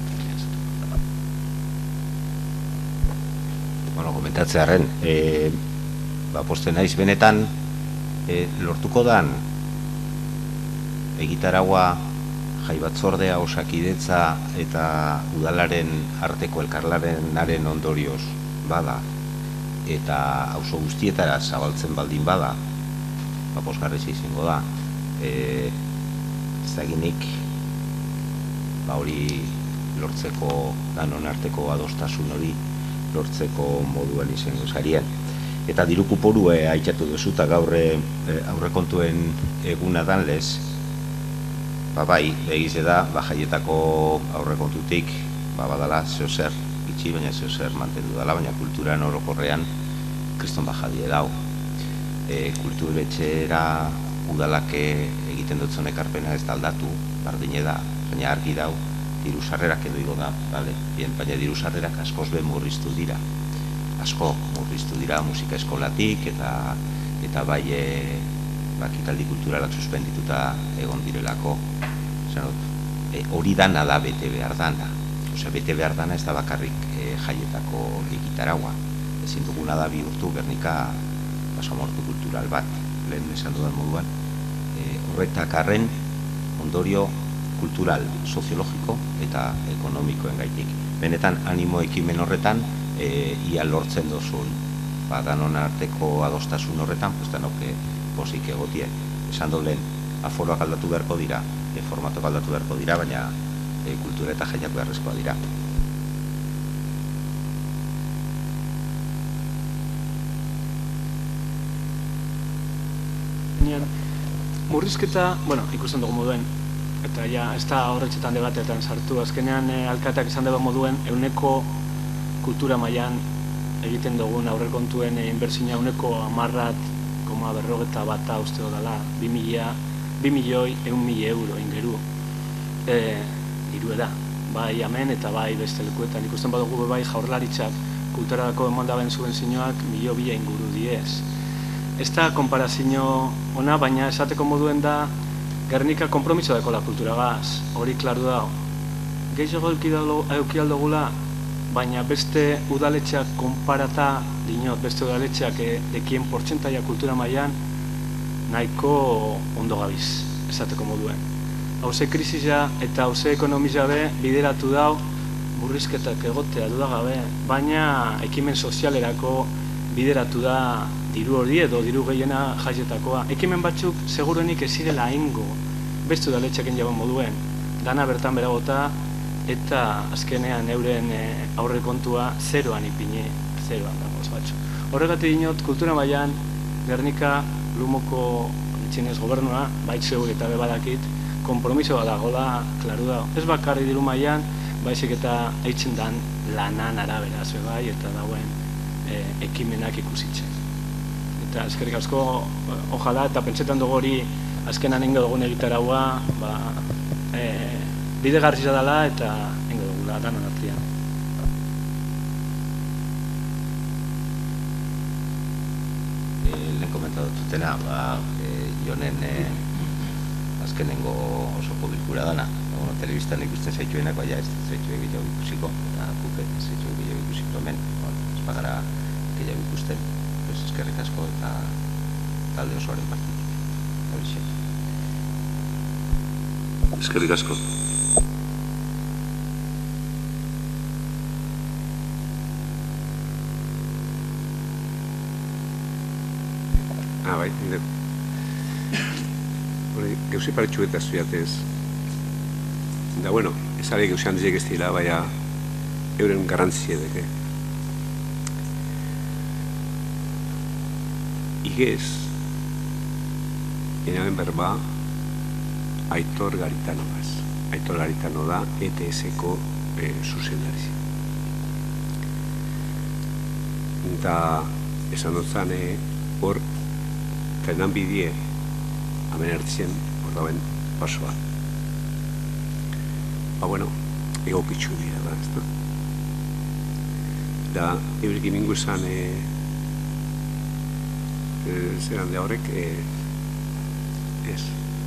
Bueno, komentatzearen, e, ba, posten naiz benetan e, lortuko dan egitaragua jai batzordea, osakidetza eta udalaren arteko elkarlarenaren ondorioz bada eta auzo guztietara zabaltzen baldin bada, ba, posgarrezi izango da. E, ez daginik, ba, hori lortzeko, danon arteko adostasun hori lortzeko moduan izango zarien. Eta diru kuporue aitzatu duzuta gaur e, aurrekontuen eguna danlez, ba, bai, egize da, ba, jaietako aurrekontutik, ba, badala zeo zer, itxi, baina zeo zer mantendu dela, baina kulturan orokorrean kriston bajadie dau. E, kulturetxera udalak egiten dutzen ekarpena ez da aldatu, bardine da, baina argi dau, diru sarrerak edo igo da, bale? Bien, baina diru sarrerak askoz be murriztu dira. Asko murriztu dira musika eskolatik eta eta bai e, bakitaldi kulturalak suspendituta egon direlako. E, hori dana da bete behar dana. Osea, bete behar dana ez da bakarrik e, jaietako egitaragua. Ezin duguna da bihurtu Gernika basamortu kultural bat, lehen esan dudan moduan. E, horretak arren ondorio kultural, soziologiko eta ekonomikoen gaitik. Benetan animo ekimen horretan, e, ia lortzen dozun, ba, danon arteko adostasun horretan, pues danoke posik egotie. Esan dolen, aforoak aldatu beharko dira, e, formatok aldatu beharko dira, baina e, kultura eta jaiak beharrezkoa dira. murrizketa, bueno, ikusten dugu moduen, eta ja, ez da horretxetan debateetan sartu, azkenean e, alkateak esan dugu moduen, euneko kultura mailan egiten dugun aurrekontuen e, inbertsina euneko amarrat, koma berrogeta bata uste dela, bi milioi, eun mila euro ingeru. E, iruera, bai hemen eta bai beste lekuetan. Ikusten badugu bai jaurlaritzak kulturarako emandaben zuen zinoak milio bila inguru diez. Ez da konparazio ona, baina esateko moduen da Gernika kompromiso dakola kulturagaz, hori klaru da. Gehiago euki aldogula, baina beste udaletxeak konparata dinot, beste udaletxeak e, dekien portzentaia kultura mailan nahiko ondo gabiz, esateko moduen. Hauze krisisa eta hauze ekonomia be bideratu dau murrizketak egotea dudagabe, baina ekimen sozialerako bideratu da diru hori edo diru gehiena jaietakoa. Ekimen batzuk seguruenik ez zirela ingo beste udaletxekin jaban moduen, dana bertan beragota eta azkenean euren aurrekontua zeroan ipini, zeroan dagoz batzu. Horregatik dinot, kultura mailan Gernika Lumoko itxinez gobernua, baitzeu eta bebadakit, kompromisoa dagoela, klaru da. Ez bakarri diru mailan, baizik eta eitzen dan lanan arabera, zue bai, eta dauen e, ekimenak ikusitzen. Eta eskerrik asko, ojala, eta pentsetan dugu hori azkenan ingo dugun egitaraua, ba, e, bide garriza dela eta ingo dugula danon artian. Lehen komentatu zutena, ba, jonen azkenengo osoko bilkura dana. Bueno, telebistan ikusten zaituenak, baina ez zaitue gehiago ikusiko, eta kuke zaitue gehiago ikusiko hemen, ez bagara gehiago ikusten, eskerrik asko eta talde osoaren partik. Horixe. Eskerrik asko. Ah, bai, nire. Gauzi paretxu eta zuiatez. Da, bueno, ez ari gauzi handizek ez dira, baina euren garrantzie deke. Igez, enaben berba, Aitor Garitanoaz. Aitor Garitano da E T S-ko e, zuzendari. Eta esan dutzen hor, trenan bidie, hemen ertzen, hor dauen pasoa. Ba, bueno, egokitxu dira da, ez da? Da, eurekin ingo esan, e, e, zeran de horrek, e, ez.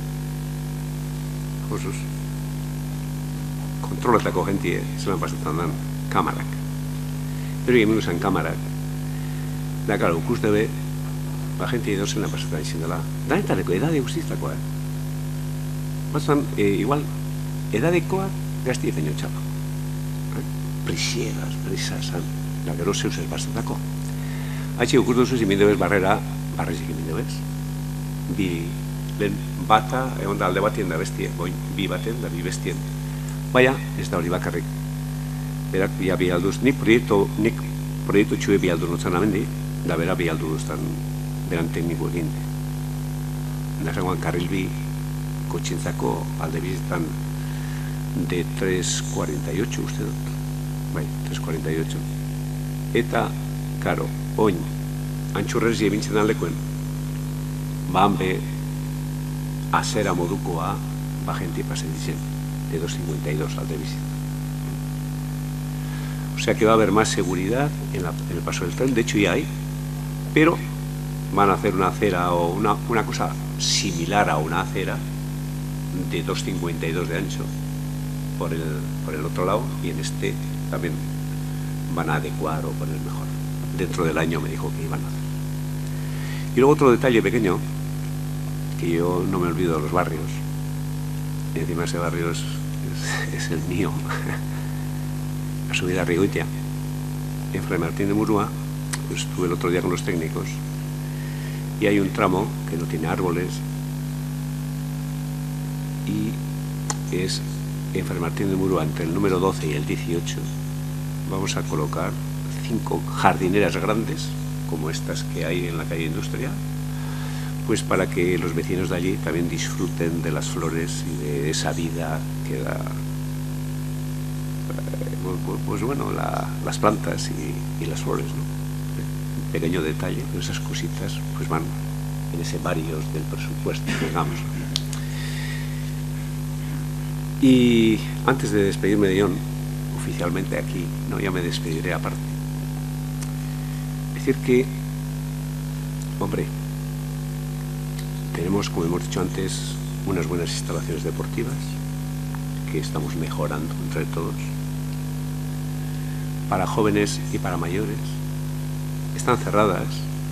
Josuz, kontrolatako jentie, zelan pasetan dan, kamarak. Eurekin ingo esan kamarak. Da, karo, ukuste be, ba, jentie edo zelan pasetan izin dela. Danetareko, edade guztiztakoa, eh? Batzan, e, igual, edadekoa gazti ezen jotxaba. Eh? Prisiegas, prisazan, da, gero zeus ez pasetako. Haitxe, ukurtu zuz, imindebez barrera, barrezik imindebez. Bi, lehen bata, egon da alde batien da bestie, boin, bi baten da bi bestien. Baina, ez da hori bakarrik. Berak, ja, bi alduz, nik proiektu, nik proiektu txue bi aldu notzan amendi, da bera bi aldu duztan, beran tekniku egin. Nazagoan karril bi, kotxintzako alde bizitan de tres cuarenta y ocho, uste dut. Bai, tres cuarenta y ocho. Eta, karo, oin, antxurrez jebintzen aldekoen, ba, be, azera modukoa, ba, gente pasen ditzen, de dos cincuenta y dos alde bizita. O sea que va a haber más seguridad en, la, en el paso del tren, de hecho ya hay, pero van a hacer una acera o una, una cosa similar a una acera de dos cincuenta y dos de ancho por el, por el otro lado, y en este también van a adecuar o poner mejor. Dentro del año me dijo que iban a hacer. Y luego otro detalle pequeño, que yo no me olvido de los barrios, y encima ese barrio es, es, es el mío, la subida a Rigoitia, en Fray Martín de Murúa. Pues estuve el otro día con los técnicos, y hay un tramo que no tiene árboles, y es en Fray Martín de Murúa, entre el número doce y el dieciocho, vamos a colocar cinco jardineras grandes, como estas que hay en la calle Industrial, pues para que los vecinos de allí también disfruten de las flores y de esa vida que da, pues bueno, la, las plantas y, y las flores, ¿no? Un pequeño detalle, pero esas cositas pues van en ese varios del presupuesto, digamos. Y antes de despedirme de John, oficialmente aquí, no, ya me despediré aparte. Decir que, hombre, tenemos, como hemos dicho antes, unas buenas instalaciones deportivas que estamos mejorando entre todos. Para jóvenes y para mayores, están cerradas.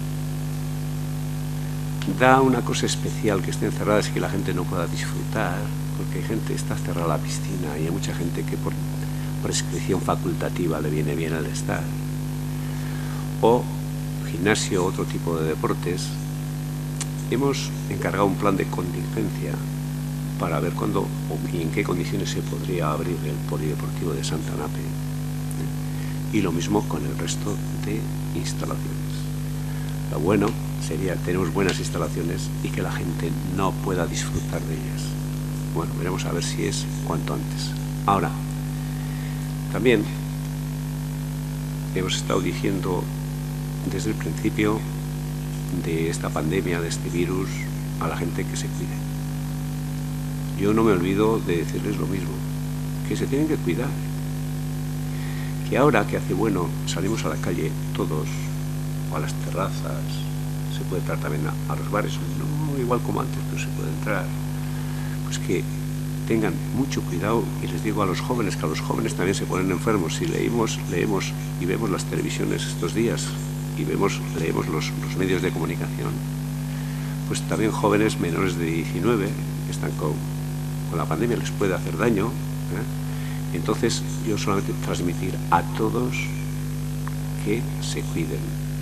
Da una cosa especial que estén cerradas y que la gente no pueda disfrutar, porque hay gente, está cerrada la piscina y hay mucha gente que por prescripción facultativa le viene bien el estar. O gimnasio, otro tipo de deportes. Hemos encargado un plan de contingencia para ver cuándo y en qué condiciones se podría abrir el polideportivo de Santanape. Y lo mismo con el resto de instalaciones. Lo bueno sería, tenemos buenas instalaciones y que la gente no pueda disfrutar de ellas. Bueno, veremos a ver si es cuanto antes. Ahora, también hemos estado diciendo desde el principio de esta pandemia, de este virus, a la gente que se cuide. Yo no me olvido de decirles lo mismo, que se tienen que cuidar. Que ahora que hace bueno, salimos a la calle todos, o a las terrazas, se puede entrar también a, a los bares, no igual como antes, pero se puede entrar. Pues que tengan mucho cuidado, y les digo a los jóvenes, que a los jóvenes también se ponen enfermos. Si leímos, leemos y vemos las televisiones estos días, y vemos, leemos los, los medios de comunicación, pues también jóvenes menores de diecinueve que están con, con la pandemia les puede hacer daño, ¿eh? Entonces yo solamente transmitir a todos que se cuiden,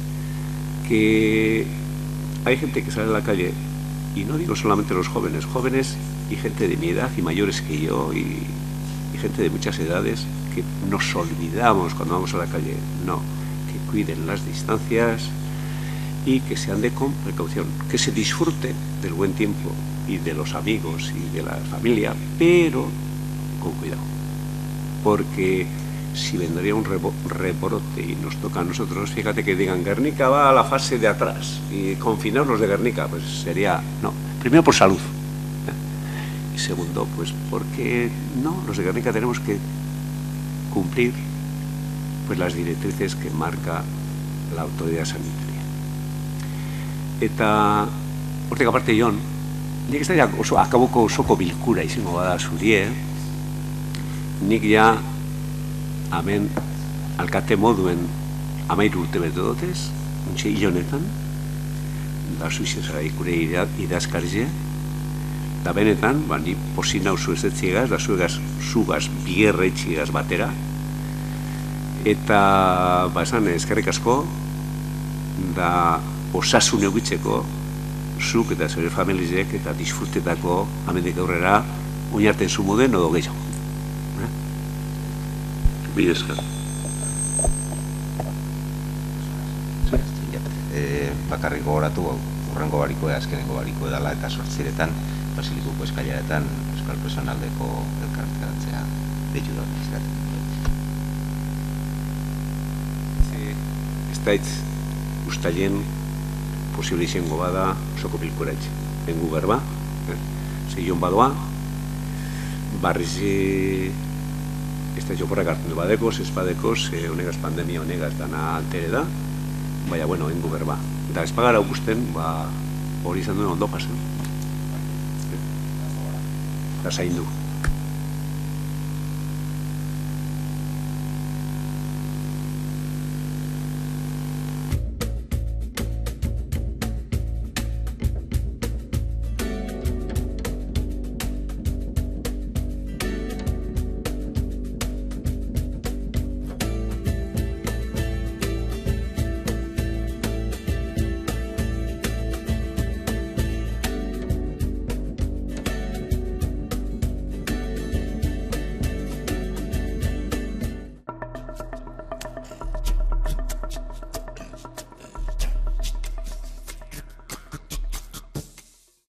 que hay gente que sale a la calle, y no digo solamente los jóvenes, jóvenes y gente de mi edad y mayores que yo, y, y gente de muchas edades, que nos olvidamos cuando vamos a la calle. No, que cuiden las distancias y que se ande con precaución, que se disfrute del buen tiempo y de los amigos y de la familia, pero con cuidado, porque si vendría un rebrote y nos toca a nosotros, fíjate que digan Guernica va a la fase de atrás y confinaros los de Guernica, pues sería, no, primero por salud, ¿eh? Y segundo, pues porque no, los de Guernica tenemos que cumplir pues las directrices que marca la autoridad sanitaria. Eta hortik aparte Jon, nik ez da oso akaboko osoko bilkura izango bada zurie, nik ja hemen alkate moduen amairu urte bete dotez, untxe hil honetan, da zuizezara ikure idazkarze, da benetan, ba, ni posin hau zuezetziegaz, da zuegaz zugaz bierretziegaz batera, eta, ba esan, eskerrik asko, da osasun egitzeko, zuk eta zure familizek eta disfrutetako amendik aurrera oinarten zu moden odo gehiago. Bi esker. Bakarrik gogoratu, urrengo barikoa, azkenengo barikoa dela eta sortziretan, Basilikuko eskailaretan Euskal Personaldeko elkarteratzea deitu da bizkatzen. Ez daitz ustaien posible izango bada osoko bilkuratxe. Bengu berba, segion badoa, barriz ez da joporrak hartzen du badekoz, ez badekoz, honegaz pandemia honegaz dana altere da, baina, bueno, bengu berba. Eta ez pagara augusten, ba, hori izan duen ondo pasen. Eta zaindu.